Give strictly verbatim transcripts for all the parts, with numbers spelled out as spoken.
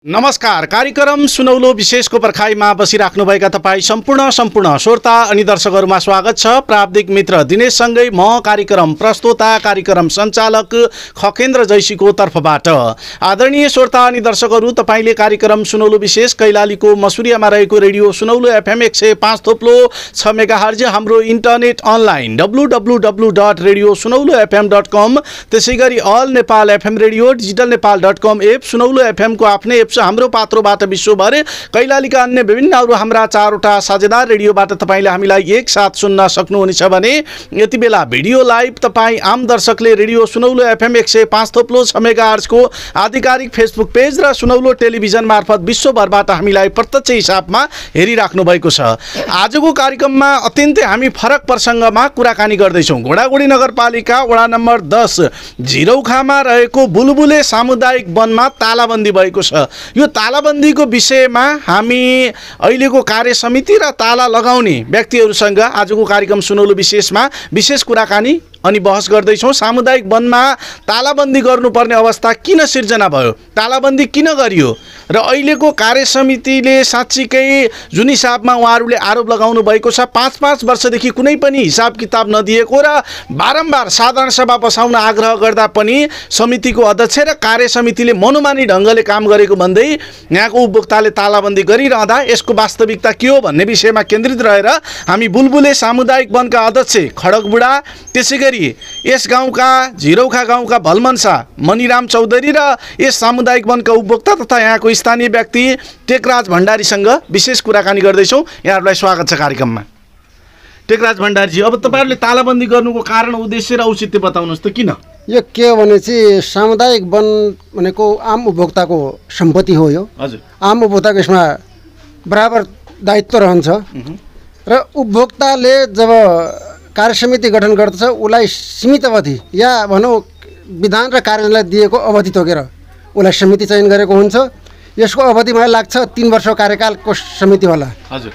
नमस्कार। कार्यक्रम सुनौलो विशेषको पर्खाइमा बसिराख्नुभएका तपाईँ सम्पूर्ण सम्पूर्ण श्रोता अनि दर्शकहरूमा स्वागत छ। प्राविधिक मित्र दिनेशसँगै म कार्यक्रम प्रस्तोता कार्यक्रम सञ्चालक खकेन्द्र जैसीको तर्फबाट। आदरणीय श्रोता अनि दर्शकहरू, तपाईँले कार्यक्रम सुनौलो विशेष कैलालीको मसुरियामा रहेको रेडियो सुनौलो एफएम एक सय पाँच थोप्लो छ मेगा हर्ज, हाम्रो internet online W W W dot radio Sunaulo FM dot com, त्यसै गरी all Nepal FM radio digital Nepal dot com app, Sunaulo एफएमको आफ्नै एप हाम्रो पात्रोबाट विश्वभर कैलालीका अन्य विभिन्न अरू हाम्रा चारवटा साझेदार रेडियोबाट तपाईँले हामीलाई एकसाथ सुन्न सक्नुहुनेछ भने यति बेला भिडियो लाइभ तपाईँ आम दर्शकले रेडियो सुनौलो एफएम एक सय पाँच थोप्लो छ मेगा हर्जको आधिकारिक फेसबुक पेज र सुनौलो टेलिभिजन मार्फत विश्वभरबाट हामीलाई प्रत्यक्ष हिसाबमा हेरिराख्नु भएको छ। आजको कार्यक्रममा अत्यन्तै हामी फरक प्रसङ्गमा कुराकानी गर्दैछौँ। घोडागुडी नगरपालिका वडा नम्बर दस झिरौखामा रहेको बुलबुले सामुदायिक वनमा तालाबन्दी भएको छ। यो तालाबन्दीको विषयमा हामी अहिलेको कार्य समिति र ताला लगाउने व्यक्तिहरूसँग आजको कार्यक्रम सुनौलो विशेषमा विशेष कुराकानी अनि बहस गर्दैछौँ। सामुदायिक वनमा तालाबन्दी गर्नुपर्ने अवस्था किन सिर्जना भयो, तालाबन्दी किन गरियो र अहिलेको कार्य समितिले साँच्चीकै जुन हिसाबमा उहाँहरूले आरोप लगाउनु भएको छ, पाँच पाँच वर्षदेखि कुनै पनि हिसाब किताब नदिएको र बारम्बार साधारण सभा बसाउन आग्रह गर्दा पनि समितिको अध्यक्ष र कार्य समितिले मनोमानी ढङ्गले काम गरेको भन्दै यहाँको उपभोक्ताले तालाबन्दी गरिरहँदा यसको वास्तविकता के हो भन्ने विषयमा केन्द्रित रहेर हामी बुलबुले सामुदायिक वनका अध्यक्ष खडकबुढा, त्यसै गरी यस गाउँका झिरौखा गाउँका भलमनसा मणिराम चौधरी र यस सामुदायिक वनका उपभोक्ता तथा यहाँको स्थानीय व्यक्ति टेकराज भण्डारीसँग विशेष कुराकानी गर्दैछौँ। यहाँहरूलाई स्वागत छ कार्यक्रममा। टेकराज भण्डारीजी, अब तपाईँहरूले तालाबन्दी गर्नुको कारण, उद्देश्य र औचित्य बताउनुहोस् त। किन यो के हो भने चाहिँ सामुदायिक वन भनेको आम उपभोक्ताको सम्पत्ति हो। यो हजुर, आम उपभोक्ताको यसमा बराबर दायित्व रहन्छ र उपभोक्ताले जब कार्य समिति गठन गर्दछ उसलाई सीमित अवधि या भनौँ विधान र कार्यालयलाई दिएको अवधि तोकेर उसलाई समिति चयन गरेको हुन्छ। यसको अवधि मलाई लाग्छ तीन वर्ष कार्यकालको समिति होला। हजुर,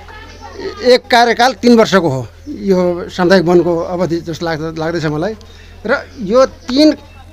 एक कार्यकाल तीन वर्षको हो यो सामुदायिक वनको अवधि जस्तो लाग्छ लाग्दैछ मलाई। र यो तीन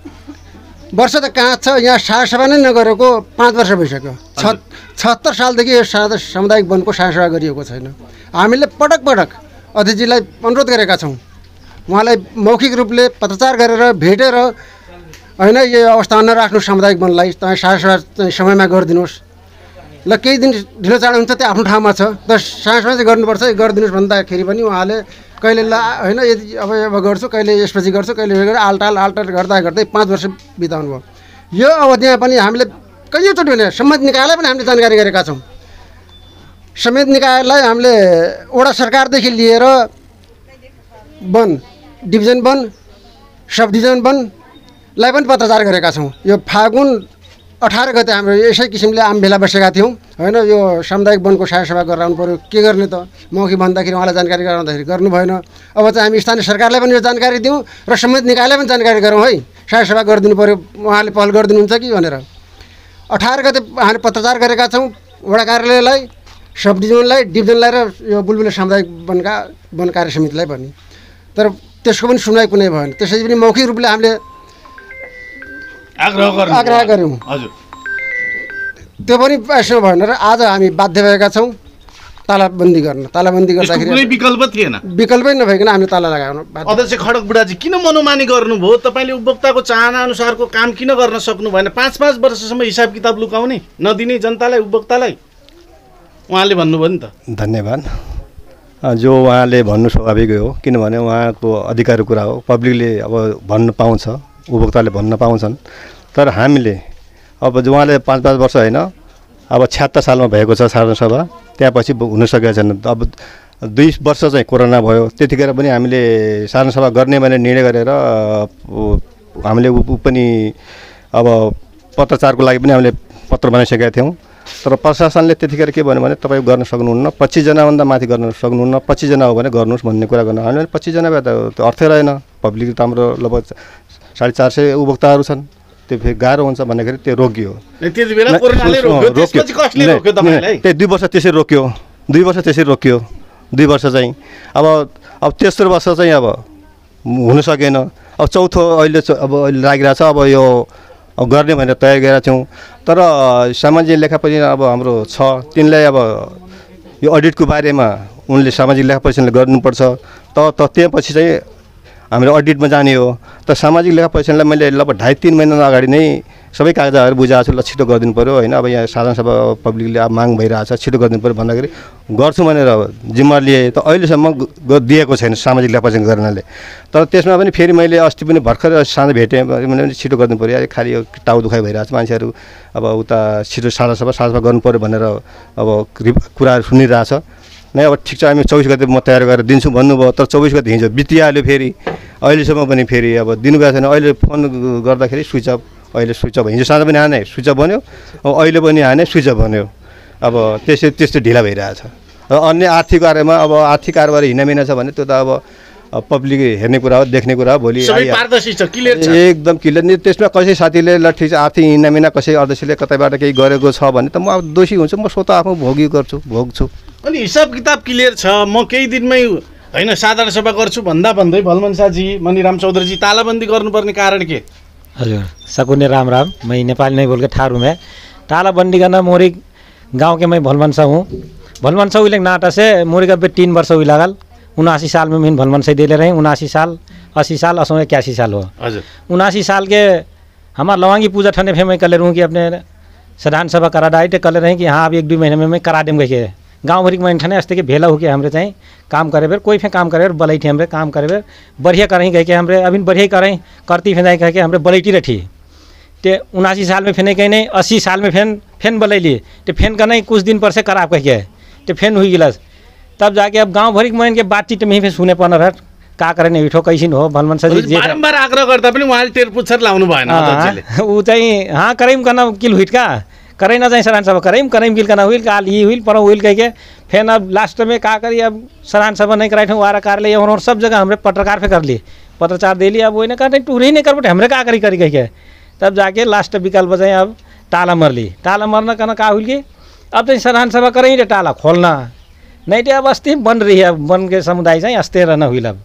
वर्ष त कहाँ छ, यहाँ साझा नै नगरेको पाँच वर्ष भइसक्यो। छ छहत्तर सालदेखि यो सामुदायिक वनको साझा गरिएको छैन। हामीले पटक पटक अध्यक्षजीलाई अनुरोध गरेका छौँ, उहाँलाई मौखिक रूपले पत्रचार गरेर भेटेर होइन यो अवस्थामा नराख्नु सामुदायिक वनलाई, तपाईँ साझा समयमा गरिदिनुहोस्। ल केही दिन ढिलो चाँडो हुन्छ त्यो आफ्नो ठाउँमा छ, तर साझा चाहिँ गर्नुपर्छ, गरिदिनुहोस् भन्दाखेरि पनि उहाँले कहिले ल होइन यदि अब अब गर्छु, कहिले यसपछि गर्छु, कहिले गरेर आलटाल आलटाल गर्दा गर्दै पाँच वर्ष बिताउनु भयो। यो अवधिमा पनि हामीले कहिलेचोटि भने सम्बन्धित निकायलाई पनि हामीले जानकारी गरेका छौँ। सम्बन्धित निकायलाई हामीले वडा सरकारदेखि लिएर वन डिभिजन वन सब डिभिजन वनलाई पनि पत्रचार गरेका छौँ। यो फागुन अठार गते हाम्रो यसै किसिमले आम भेला बसेका थियौँ। होइन यो सामुदायिक वनको साझा सभा गराउनु पऱ्यो, के गर्ने त मौखिक भन्दाखेरि उहाँलाई जानकारी गराउँदाखेरि गर्नु भएन। अब चाहिँ हामी स्थानीय सरकारलाई पनि यो जानकारी दिउँ र सम्बन्धित निकायलाई पनि जानकारी गरौँ है, साझा सभा गरिदिनु पऱ्यो, उहाँले पहल गरिदिनुहुन्छ कि भनेर। अठार गते हामीले पत्रचार गरेका छौँ वडा कार्यालयलाई, सब डिभिजनलाई, डिभिजनलाई र यो बुलबुले सामुदायिक वनका वन कार्य समितिलाई पनि, तर त्यसको पनि सुनवाई कुनै भएन। त्यसै पनि मौखिक रूपले हामीले आग्रह गर्नु आग्रह गऱ्यौँ। हजुर, त्यो पनि यसो भएन र आज हामी बाध्य भएका छौँ तालाबन्दी गर्न। तालाबन्दी गर्दाखेरि कुनै विकल्प थिएन, विकल्पै नभइकन हामीले ताला लगाउनु। अध्यक्ष खडकबुढाजी, किन मनोमानी गर्नुभयो? तपाईँले उपभोक्ताको चाहना अनुसारको काम किन गर्न सक्नु भएन? पाँच पाँच वर्षसम्म हिसाब किताब लुकाउने, नदिने जनतालाई, उपभोक्तालाई उहाँले भन्नुभयो नि त। धन्यवाद। जो उहाँले भन्नु स्वाभाविक हो, किनभने उहाँको अधिकारको कुरा हो। पब्लिकले अब भन्न पाउँछ, उपभोक्ताले भन्न पाउँछन्। तर हामीले अब जो उहाँले पाँच पाँच वर्ष होइन, अब छ्यात्तर सालमा भएको छ साधारण सभा, त्यहाँपछि हुन सकेको छैन। अब दुई वर्ष चाहिँ कोरोना भयो, त्यतिखेर पनि हामीले साधारण सभा गर्ने भने निर्णय गरेर हामीले ऊ पनि अब पत्रचारको लागि पनि हामीले पत्र बनाइसकेका थियौँ। तर प्रशासनले त्यतिखेर के भन्यो भने तपाईँ गर्न सक्नुहुन्न, पच्चिसजनाभन्दा माथि गर्न सक्नुहुन्न, पच्चिसजना हो भने गर्नुहोस् भन्ने कुरा गर्नु। हामीले पच्चिसजना भए त त्यो अर्थै रहेन। पब्लिक त हाम्रो लगभग साढे चार सय उपभोक्ताहरू छन्, त्यो फेरि गाह्रो हुन्छ भन्दाखेरि त्यो रोकियो। त्यही दुई वर्ष त्यसरी रोक्यो, दुई वर्ष त्यसरी रोक्यो, दुई वर्ष चाहिँ अब अब तेस्रो वर्ष चाहिँ अब हुन सकेन। अब चौथो अहिले अब अहिले लागिरहेछ। अब यो अब गर्ने भनेर तयार गरेका छौँ। तर सामाजिक लेखापरीक्षण अब हाम्रो छ, तिनलाई अब यो अडिटको बारेमा उनले सामाजिक लेखापरीक्षणले गर्नुपर्छ। त त त्यसपछि चाहिँ हाम्रो अडिटमा जाने हो। त सामाजिक लेखापरीक्षणलाई मैले लगभग ढाई तिन महिना अगाडि नै सबै कागजातहरू बुझाएको छु, ल छिटो गरिदिनु पऱ्यो होइन। अब यहाँ साधारण सभा पब्लिकले अब माग भइरहेछ, छिटो गरिदिनु पऱ्यो भन्दाखेरि गर्छु भनेर जिम्मा लिए। त अहिलेसम्म दिएको छैन सामाजिक लेखापरीक्षण गर्नाले। तर त्यसमा पनि फेरि मैले अस्ति पनि भर्खर साँझ भेटेँ भने छिटो गरिदिनु पऱ्यो, खालि यो टाउ दुखाइ भइरहेछ मान्छेहरू। अब उता छिटो साझा सभा साझा सभा गर्नु पऱ्यो भनेर अब कुराहरू सुनिरहेछ नै। अब ठिक छ, हामी चौबिस गते म तयार गरेर दिन्छु भन्नुभयो। तर चौबिस गते हिजो बितिहाल्यो, फेरि अहिलेसम्म पनि फेरि अब दिनुभएको छैन। अहिले फोन गर्दाखेरि स्विच अफ, अहिले स्विच अफ, हिजो साँझ पनि हाने स्विच अफ भन्यो, अब अहिले पनि हाने स्विच अफ भन्यो। अब त्यसै त्यस्तो ढिला भइरहेछ। र अन्य आर्थिक कार्यमा अब आर्थिक कारोबार हिँडामिना छ भने त्यो त अब पब्लिक हेर्ने कुरा हो, देख्ने कुरा हो। भोलि पारदर्शी छ, क्लियर छ, एकदम क्लियर। नि त्यसमा कसै साथीले ल ठिक छ आर्थिक हिँडामिना कसै अध्यक्षले कतैबाट केही गरेको छ भने त म अब दोषी हुन्छु, म स्वतः आफू भोगी गर्छु भोग्छु। अनि हिसाब किताब क्लियर छ, म केही दिनमै होइन साधारण सभा गर्छु भन्दा भन्दै भलमनसाजी, मणिराम चौधरी जी तालाबन्दी गर्नुपर्ने कारण के? हजुर सकुने राम राम, मैं नेपाली नहीं बोल के ठारू में तालाबंदी करना मोरी गांव के मैं भलमनसा हूँ। भलमनसा हुई नाटा से मोरी का बे तीन वर्ष हुई लागल। उनासी साल में मैं भलमनसा दे ले रहे हैं, उनासी साल अस्सी साल असो इक्यासी साल हो। उनासी साल के हमारे लवांगी पूजा ठंडे फे मैं कर ले रहूँ कि अपने साधारण सभा करा डाइट कर ले रहे हैं कि हाँ अब एक दो महीने में मैं करा देंगे के गाँव भरी मैं ठने अस्ते के भेला हो के हमरे चाहिए काम करे बेर कोई फे काम करे बलैठी हमरे काम करे बेर बढ़िया करें कह के हमरे अभी बढ़िया करें करती फेंदाई कह के हमरे बलैठी रठी। ते उनासी साल में फेने कहीं नहीं, अस्सी साल में फेन फेन बलैली तो फेन का नहीं कुछ दिन पर से खराब कह के तो फेन हुई गिलस। तब जाके अब गाँव भरी मैं इनके बातचीत में ही सुने पाना रह का करे नहीं उठो कैसी हो भलमनसा जी बारम्बार आग्रह करता पनि उहाँले टेर पुच्छर लाउनु भएन अध्यक्षले। ऊ चाहिँ हाँ करें करना किल हुई का करें ना जाए सरान सभा करें करें गिल करना हुई काल ये हुई पर हुई कह के फिर अब लास्ट में का करी अब सरान सभा नहीं कराई ठूँ वारा कार ले और सब जगह हमरे पत्रकार पे कर ली पत्रचार दे ली। अब वही ना कहते टूर ही नहीं कर बटे हमरे का करी करी कह के तब जाके लास्ट विकल्प बजाए अब टाला मर ली। टाला मरना कहना का हुई कि अब तो सरान सभा करें टाला खोलना नहीं तो अब अस्ति बन रही है वन के समुदाय चाहिँ अस्ति रहना हुई अब।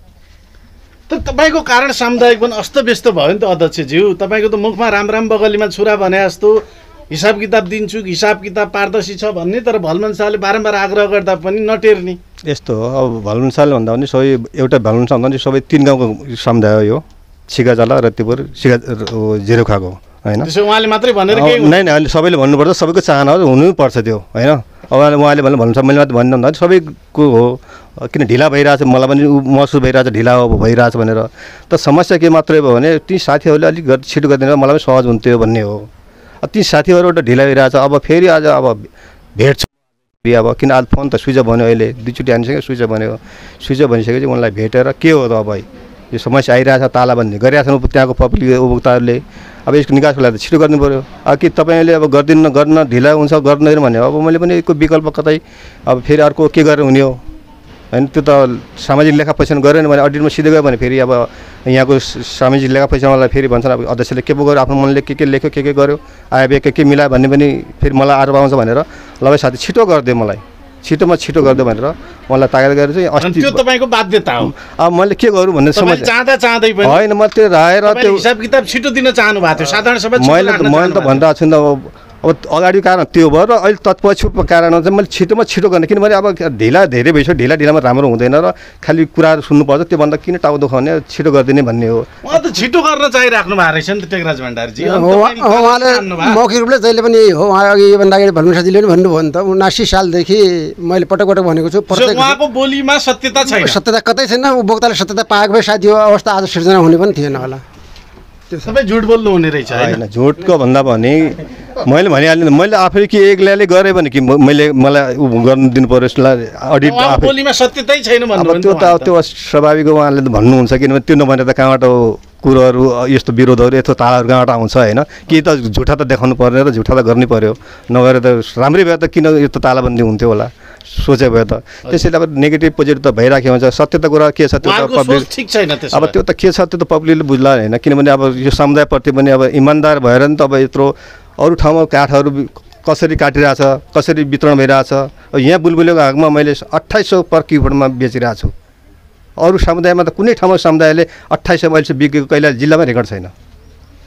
तर तपाईँको कारण सामुदायिक वन अस्त व्यस्त भयो नि त अध्यक्षज्यू। तपाईँको त मुखमा राम राम बगलीमा छुरा भने जस्तो हिसाब किताब दिन्छु हिसाब किताब पारदर्शी छ भन्ने, तर भलमनसाले बारम्बार आग्रह गर्दा पनि नटेर्ने यस्तो हो। अब भलमनसाले भन्दा पनि सबै एउटा भलमनसा भन्दा पनि सबै तिन गाउँको समुदाय हो यो, छिगाजला रत्तिपुर सिगा जेरोखाको होइन। त्यसो उहाँले मात्रै भनेर केही नै नै सबैले भन्नुपर्छ, सबैको चाहना हो, हुनुपर्छ त्यो होइन। अब उहाँले भन्नु भन्नुहुन्छ मैले मात्रै भन्नु भन्दा सबैको हो, किन ढिला भइरहेछ मलाई पनि महसुस भइरहेछ ढिला हो भइरहेछ भनेर। त समस्या के मात्रै भयो भने ती साथीहरूले अलिक छिटो गरिदिनु मलाई पनि सहज हुन्थ्यो भन्ने हो। ती साथीहरू एउटा ढिला भइरहेछ। अब फेरि आज अब भेट्छु अब किन आज फोन त स्विच अफ भन्यो, अहिले दुईचोटि हानिसक्यो स्विच अफ भन्यो। स्विच अफ भनिसकेपछि उनलाई भेटेर के हो त अब यो समस्या आइरहेछ तालाबन्दी गरिरहेको छन् त्यहाँको पब्लिक उपभोक्ताहरूले। अब यसको निकासको लागि त छिटो गरिदिनु पऱ्यो। अब कि तपाईँले अब गरिदिनु गर्न ढिला हुन्छ गर्दैन भने अब मैले पनि यसको विकल्प कतै अब फेरि अर्को के गरेर हुने हो होइन। त्यो त सामाजिक लेखापरीक्षण गरेन भने अडिटमा सिधै गयो भने फेरि अब यहाँको सामाजिक लेखापरीक्षणलाई फेरि भन्छन् अब अध्यक्षले के पो गर्यो आफ्नो मनले के के लेख्यो के के गर्यो आयो के के मिलायो भन्ने पनि फेरि मलाई आरोप आउँछ भनेर ल भाइ साथी छिटो गरिदियो मलाई छिटोमा छिटो गरिदियो भनेर मलाई तागत गरेर चाहिँ अस्ति त्यो तपाईँको बाध्यता हो। अब मैले के गरौँ भन्ने समस्या चाहँदा चाहँदै पनि होइन म त्यो राखेर त्यो हिसाब किताब छिटो दिन चाहनु भएको थियो साधारण सभा मैले मैले त भनिरहेको छु नि त। अब अगाडि कारण त्यो भयो र अहिले तत्पछि कारण चाहिँ मैले छिटोमा छिटो गर्ने, किनभने अब ढिला धेरै भइसक्यो, ढिला ढिलामा राम्रो हुँदैन र खालि कुराहरू सुन्नुपर्छ, त्योभन्दा किन टाउ दुखाउने छिटो गरिदिने भन्ने हो। उहाँ त छिटो गर्न चाहिराख्नु भएको रहेछ नि त टेकराज भण्डारीजी। उहाँले मौखिक रूपले जहिले पनि यही हो, उहाँ अघि योभन्दा अगाडि भलमनसाजीले पनि भन्नुभयो नि त उनासी सालदेखि मैले पटक पटक भनेको छु प्रत्येक उहाँको बोलीमा सत्यता छैन, सत्यता कतै छैन। उपभोक्ताले सत्यता पाएको भए सायद यो अवस्था आज सिर्जना हुने पनि थिएन होला। त्यो सबै झुट बोल्नु हुने रहेछ होइन। झुटको भन्दा पनि मैले भनिहालेँ मैले आफै कि एक्लैले गरेँ भने कि मैले मलाई गर्नु दिनु पर्यो अडिट बोलीमा सत्यतै छैन भन्नु त्यो त त्यो स्वाभाविक उहाँले त भन्नुहुन्छ, किनभने त्यो नभने त कहाँबाट कुरोहरू यस्तो विरोधहरू यस्तो तालहरू कहाँबाट आउँछ होइन। कि त झुठा त देखाउनु पर्ने र झुठा त गर्नै पर्यो, नगरे त राम्रै भयो त किन यस्तो तालाबन्दी हुन्थ्यो होला सोचे भयो त। त्यसैले अब नेगेटिभ पोजिटिभ त भइराखेको हुन्छ, सत्य त कुरा के छ त्यो त पब्लिक ठिक छैन। अब त्यो त के छ त्यो त पब्लिकले बुझ्ला होइन, किनभने अब यो समुदायप्रति पनि अब इमान्दार भएर नि त अब यत्रो अरू ठाउँमा काठहरू कसरी काटिरहेछ कसरी वितरण भइरहेछ। यहाँ बुलबुलेको हागमा मैले अट्ठाइस सौ पर किलोमिटरमा बेचिरहेको छु, अरू समुदायमा त कुनै ठाउँमा समुदायले अट्ठाइस सौ अहिले बिकेको कहिले जिल्लामा रेकर्ड छैन।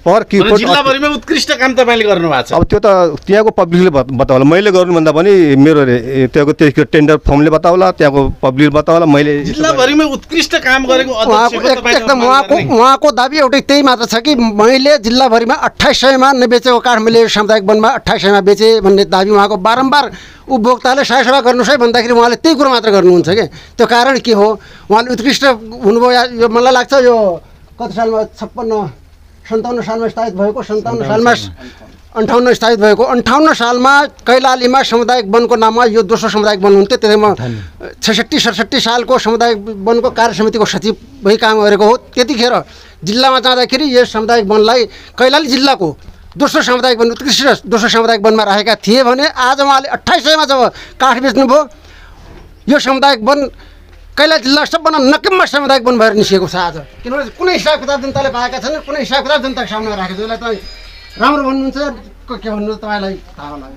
पर किफोट जिल्लाभरिमै उत्कृष्ट काम तपाईँले गर्नुभएको छ। अब त्यो त त्यहाँको पब्लिकले बताउला, मैले गर्नुभन्दा पनि मेरो त्यहाँको त्यो टेन्डर फर्मले बताउला, त्यहाँको पब्लिकले बताउला। मैले जिल्लाभरिमै उत्कृष्ट काम गरेको एकदम उहाँको उहाँको दाबी एउटै त्यही मात्र छ कि मैले जिल्लाभरिमा अट्ठाइस सयमा नबेचेको काठ मैले सामुदायिक वनमा अट्ठाइस सयमा बेचेँ भन्ने दाबी उहाँको बारम्बार उपभोक्ताले सायसेवा गर्नुहोस् है भन्दाखेरि उहाँले त्यही कुरो मात्र गर्नुहुन्छ कि त्यो कारण के हो? उहाँले उत्कृष्ट हुनुभयो या यो मलाई लाग्छ यो कति सालमा छप्पन्न सन्ताउन्न सालमा स्थापित भएको सन्ताउन्न सालमा अन्ठाउन्न स्थापित भएको अन्ठाउन्न सालमा कैलालीमा सामुदायिक वनको नाममा यो दोस्रो सामुदायिक वन हुन्थ्यो। त्यसैमा छैसठी सडसठी सालको सामुदायिक वनको कार्य समितिको सचिव भई काम गरेको हो। त्यतिखेर जिल्लामा जाँदाखेरि यस सामुदायिक वनलाई कैलाली जिल्लाको दोस्रो सामुदायिक वन उत्कृष्ट दोस्रो सामुदायिक वनमा राखेका थिए भने आज उहाँले अट्ठाइस सयमा जब काठ बेच्नुभयो यो सामुदायिक वन कैलाली जिल्ला सबभन्दा नकम्मा सामुदायिक वन भएर निस्केको छ आज। किनभने कुनै हिसाब किताब जनताले पाएका छैनन्, कुनै हिसाब किताब जनताको सामना राखेको छ। यसलाई तपाईँ राम्रो भन्नुहुन्छ के भन्नुहुन्छ तपाईँलाई थाहा होला।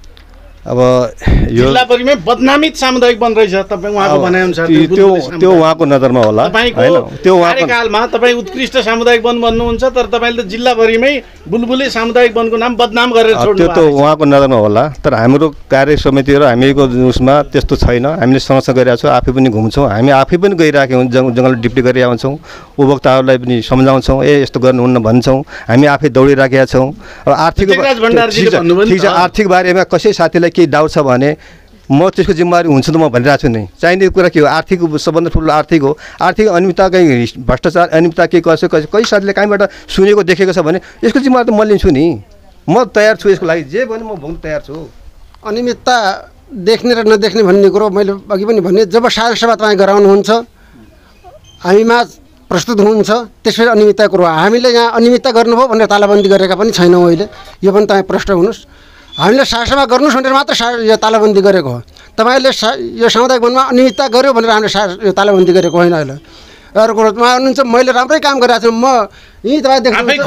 अब यो जिल्लाभरिमै बदनामित सामुदायिक वन रहेछ तपाईँ उहाँको भनाइअनुसार। त्यो त्यो उहाँको नजरमा होला होइन, त्यो कार्यकालमा तपाईँ उत्कृष्ट सामुदायिक वन भन्नुहुन्छ तर तपाईँले त जिल्लाभरिमै बुलबुले सामुदायिक वनको नाम बदनाम गरेर छोड्नु त्यो त उहाँको नजरमा होला। तर हाम्रो कार्य समिति र हामीको उसमा त्यस्तो छैन। हामीले सँगसँगै गरिरहेको छौँ, आफै पनि घुम्छौँ, हामी आफै पनि गइरहेको हुन्छौँ, जङ्गल ड्युटी गरिरहेको छौँ, उपभोक्ताहरूलाई पनि सम्झाउँछौँ, ए यस्तो गर्नु हुन्न भन्छौँ, हामी आफै दौडिराखेका छौँ। अब आर्थिक ठिक छ, आर्थिक बारेमा कसै साथीलाई केही डाउट छ भने म त्यसको जिम्मेवारी हुन्छ त म भनिरहेको छु नि। चाहिने कुरा के हो? आर्थिक सबभन्दा ठुलो आर्थिक हो। आर्थिक अनियमितता कहीँ भ्रष्टाचार अनियमितता केही कसै कसै कहीँ साथीले कहीँबाट सुनेको देखेको छ भने यसको जिम्मेवारी त म लिन्छु नि। म तयार छु यसको लागि, जे भने म भोग्न तयार छु। अनियमितता देख्ने र नदेख्ने भन्ने कुरो मैले अघि पनि भने जब सायद सेवा तपाईँ गराउनुहुन्छ हामीमा प्रस्तुत हुनुहुन्छ त्यसरी अनियमितता कुरो हामीले यहाँ अनियमितता गर्नुभयो भनेर तालाबन्दी गरेका पनि छैनौँ अहिले। यो पनि तपाईँ प्रष्ट हुनुहोस्। हामीले सायद सेवा गर्नुहोस् भनेर मात्र सा यो तालाबन्दी गरेको हो। तपाईँले सा यो सामुदायिक वनमा अनियमितता गर्यो भनेर हामीले सा यो तालाबन्दी गरेको होइन अहिले। अर्को कुरो उहाँ हुनुहुन्छ मैले राम्रै काम गरिरहेको छु, म यहीँ तपाईँ देख्नुहुन्छ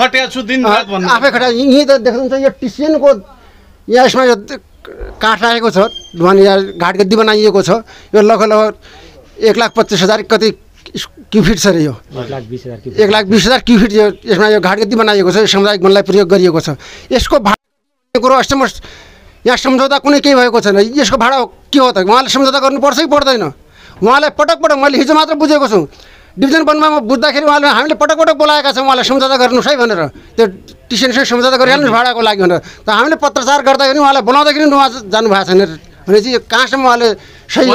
आफै खटा यहीँ त देख्नुहुन्छ यो टिसिएनको यहाँ यसमा यो काठ राखेको छ, ढुवानी यहाँ घाटगद्दी बनाइएको छ। यो लगभग एक लाख पच्चिस हजार कति क्युफिट छ अरे यो एक लाख बिस हजार क्युफिट यो यसमा यो घाटगद्दी बनाइएको छ। यो सामुदायिक वनलाई प्रयोग गरिएको छ। यसको भाडा कुरो अस्टम यहाँ सम्झौता कुनै केही भएको छैन। यसको भाडा के हो त? उहाँले सम्झौता गर्नुपर्छ कि पर्दैन? उहाँलाई पटक पटक मैले हिजो मात्र बुझेको छु डिभिजन वनमा म बुझ्दाखेरि उहाँले हामीले पटक पटक बोलाएका छौँ उहाँलाई सम्झौता गर्नुहोस् है भनेर, त्यो टिसिएनसँग सम्झौता गरिहाल्नुहोस् भाडाको लागि भनेर। त हामीले पत्रचार गर्दाखेरि उहाँलाई बोलाउँदाखेरि उहाँ जानुभएको छैन भनेपछि यो कहाँसम्म उहाँले सही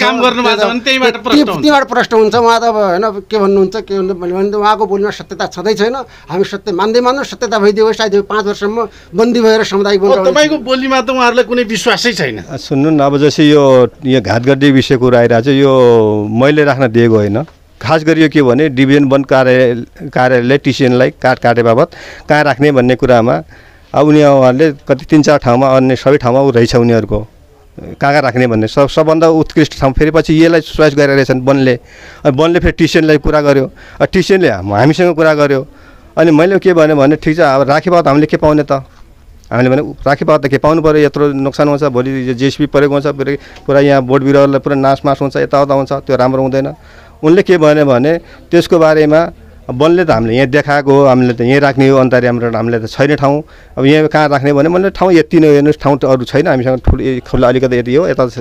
त्यहीँबाट प्रश्न हुन्छ। उहाँ त अब होइन के भन्नुहुन्छ के भन्नु मैले भने उहाँको बोलीमा सत्यता छँदै छैन। हामी सत्य मान्दै मान्नु, सत्यता भइदियो सायद पाँच वर्षसम्म बन्दी भएर सामुदायिक वन। तपाईँको बोलीमा त उहाँहरूलाई कुनै विश्वासै छैन। सुन्नु न, अब जस्तै यो यो घाटगड्डी विषय कुरा आइरहेको छ, यो मैले राख्न दिएको होइन। खास गरी यो के भने डिभिजन वन कार्यालय कार्यालयले टिसिएनलाई काठ काटे बाबत कहाँ राख्ने भन्ने कुरामा अब उनीहरूले कति तिन चार ठाउँमा अन्य सबै ठाउँमा रहेछ उनीहरूको कहाँ कहाँ राख्ने भन्ने सब सबभन्दा उत्कृष्ट ठाउँ। फेरि पछि यसलाई चोइस गरेर रहेछन् वनले। वनले फेरि टिसिएनलाई कुरा गर्यो, टिसिएनले हामीसँग कुरा गर्यो। अनि मैले के भने भने ठिक छ अब राखे बाबत हामीले के पाउने त? हामीले भने राखे बाबत त के पाउनु पऱ्यो? यत्रो नोक्सान हुन्छ, भोलि जेसिबी परेको हुन्छ, पुरा यहाँ बोट बिरुवाहरूलाई पुरा नासमास हुन्छ, यताउता हुन्छ, त्यो राम्रो हुँदैन। उनले के भन्यो भने त्यसको बारेमा वनले त हामीले यहाँ देखाएको हो, हामीले त यहीँ राख्ने हो, अन्त हाम्रो हामीले त छैन ठाउँ। अब यहाँ कहाँ राख्ने भने मैले ठाउँ यति नै हेर्नुहोस्, ठाउँ त अरू छैन हामीसँग, ठुलो खुल्ला अलिकति यति हो, यता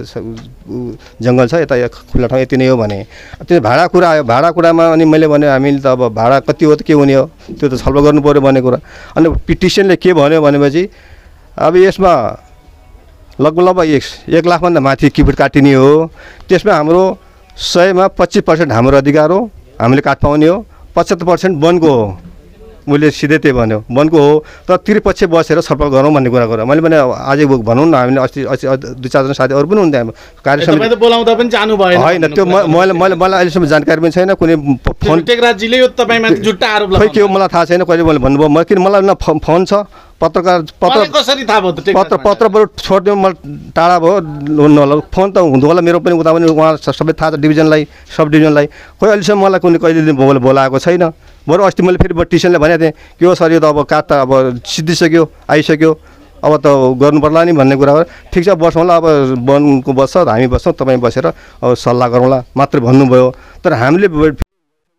जङ्गल छ, यता खुल्ला ठाउँ यति नै हो भने। त्यो भाडा कुरा आयो, भाडा कुरामा अनि मैले भने हामीले त अब भाडा कति हो त के हुने हो त्यो त छलफल गर्नु पऱ्यो भन्ने कुरा। अनि पिटिसनले के भन्यो भनेपछि अब यसमा लगभग लगभग एक एक लाखभन्दा माथि किफिट काटिने हो। त्यसमा हाम्रो सयमा पच्चिस पर्सेन्ट हाम्रो अधिकार हो, हामीले काठ पाउने हो, पचहत्तर पर्सेन्ट वनको हो। उसले सिधै त्यही भन्यो वनको हो, तर त्रिपक्ष बसेर छलफल गरौँ भन्ने कुरा गरौँ। मैले भने आज भनौँ न हामीले अस्ति अस्ति दुई चारजना साथी अरू पनि हुन्थे कार्य समिति बोलाउँदा पनि जानु भएन होइन। त्यो मैले मैले मलाई अहिलेसम्म जानकारी पनि छैन। कुनै फोन टेकराजजीले यो तपाईँमाथि जुट्टा आरोप खै के हो मलाई थाहा छैन, कहिले मैले भन्नुभयो। म किन मलाई न फोन छ, पत्रकार पत्र कसरी थाहा भयो? पत्र पत्र बरु छोडिदिउँ, मलाई टाढा भयो होला। फोन त हुँदो होला मेरो पनि, उता पनि उहाँ सबै थाहा छ डिभिजनलाई, सब डिभिजनलाई। खोइ अहिलेसम्म मलाई कुनै कहिले बोलाएको छैन। बरु अस्ति मैले फेरि टिसनले भनेको थिएँ के हो सर यो त अब काठ त अब सिद्धिसक्यो, आइसक्यो, अब त गर्नु पर्ला नि भन्ने कुरा हो। ठिक छ बसौँला, अब वनको बस्छ हामी बस्छौँ, तपाईँ बसेर अब सल्लाह गरौँला मात्रै भन्नुभयो। तर हामीले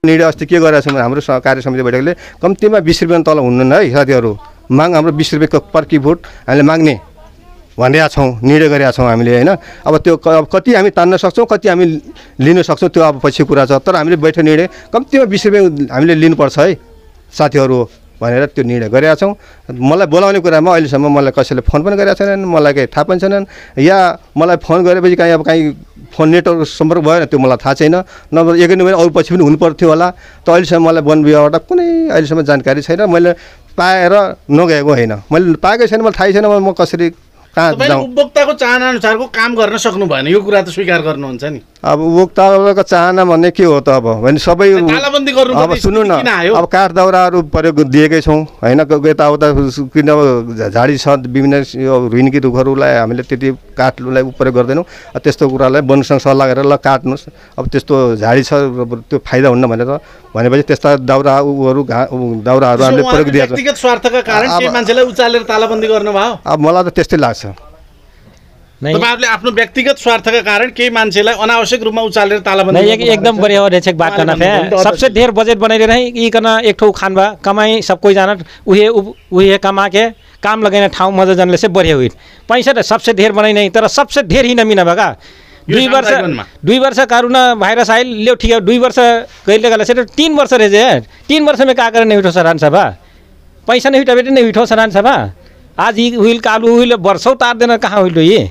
निर्णय अस्ति के गरेका छौँ भने हाम्रो स- कार्य समिति बैठकले कम्तीमा बिस रुपियाँ तल हुनुहुन्न है साथीहरू माग हाम्रो बिस रुपियाँको पर किफुट हामीले माग्ने भनिरहेका छौँ निर्णय गरेका छौँ हामीले होइन अब त्यो क- अब कति हामी तान्न सक्छौँ कति हामी लिन सक्छौँ त्यो अब पछि कुरा छ तर हामीले बैठक निर्णय कम्तीमा बिस रुपियाँ हामीले लिनुपर्छ है साथीहरू भनेर त्यो निर्णय गरेका छौँ मलाई बोलाउने कुरामा अहिलेसम्म मलाई कसैले फोन पनि गरेका छैनन् मलाई केही थाहा पनि छैनन् या मलाई फोन गरेपछि काहीँ अब काहीँ फोन नेटवर्क सम्पर्क भएन त्यो मलाई थाहा छैन नभए एकै नभए अरू पछि पनि हुनुपर्थ्यो होला त अहिलेसम्म मलाई वन विभागबाट कुनै अहिलेसम्म जानकारी छैन मैले पाएर नगएको होइन मैले पाएकै छैन मलाई थाहै छैन म कसरी कहाँ तपाईले जाउँ उपभोक्ताको चाहना अनुसारको काम गर्न सक्नु भएन यो कुरा त स्वीकार गर्नुहुन्छ नि अब उपभोक्ताको चाहना भन्ने के हो त अब भने सबै तालाबन्दी गर्नु अब सुन्नु न किन आयो अब काठ दाउराहरू प्रयोग दिएकै छौँ होइन यताउता किन अब झाडी छ विभिन्न यो रुइनकी रुखहरूलाई हामीले त्यति काठलाई प्रयोग गर्दैनौँ त्यस्तो कुरालाई वनसँग सल्लाह गरेर ल काट्नुहोस् अब त्यस्तो झाडी छ त्यो फाइदा हुन्न भनेर भनेपछि त्यस्ता दाउरा उहरू दाउराहरू हामीले प्रयोग दिएका छौँ व्यक्तिगत स्वार्थका कारण केही मान्छेलाई उचालेर तालाबन्दी गर्नुभयो अब मलाई त त्यस्तै लाग्छ नहीं तपाईहरुले आफ्नो व्यक्तिगत स्वार्थका कारण केही मान्छेलाई अनावश्यक रूपमा उचालेर तालाबन्दी नहीं, एक, एकदम बढ़िया हो रेछेक बात करना है सबसे ढेर बजट बने रहे ई करना एक ठो खान बा कमाई सब कोई जाना उहे उहे कमा के काम लगाने ठाउँ मजा जानले से बढ़िया हुई पैसा तो सबसे ढेर बनाई नहीं तर सबसे ढेर ही नमीना बगा दुई वर्ष दुई वर्ष कारुना भाइरस आइल ल्यो ठीक है दुई वर्ष कहिले गला से तीन वर्ष रहे जे तीन वर्ष में का करे नहीं उठो सरान सभा पैसा नहीं उठा बेटे नहीं उठो सरान सभा आज ही हुई कालू हुई वर्षों तार देना कहाँ हुई ये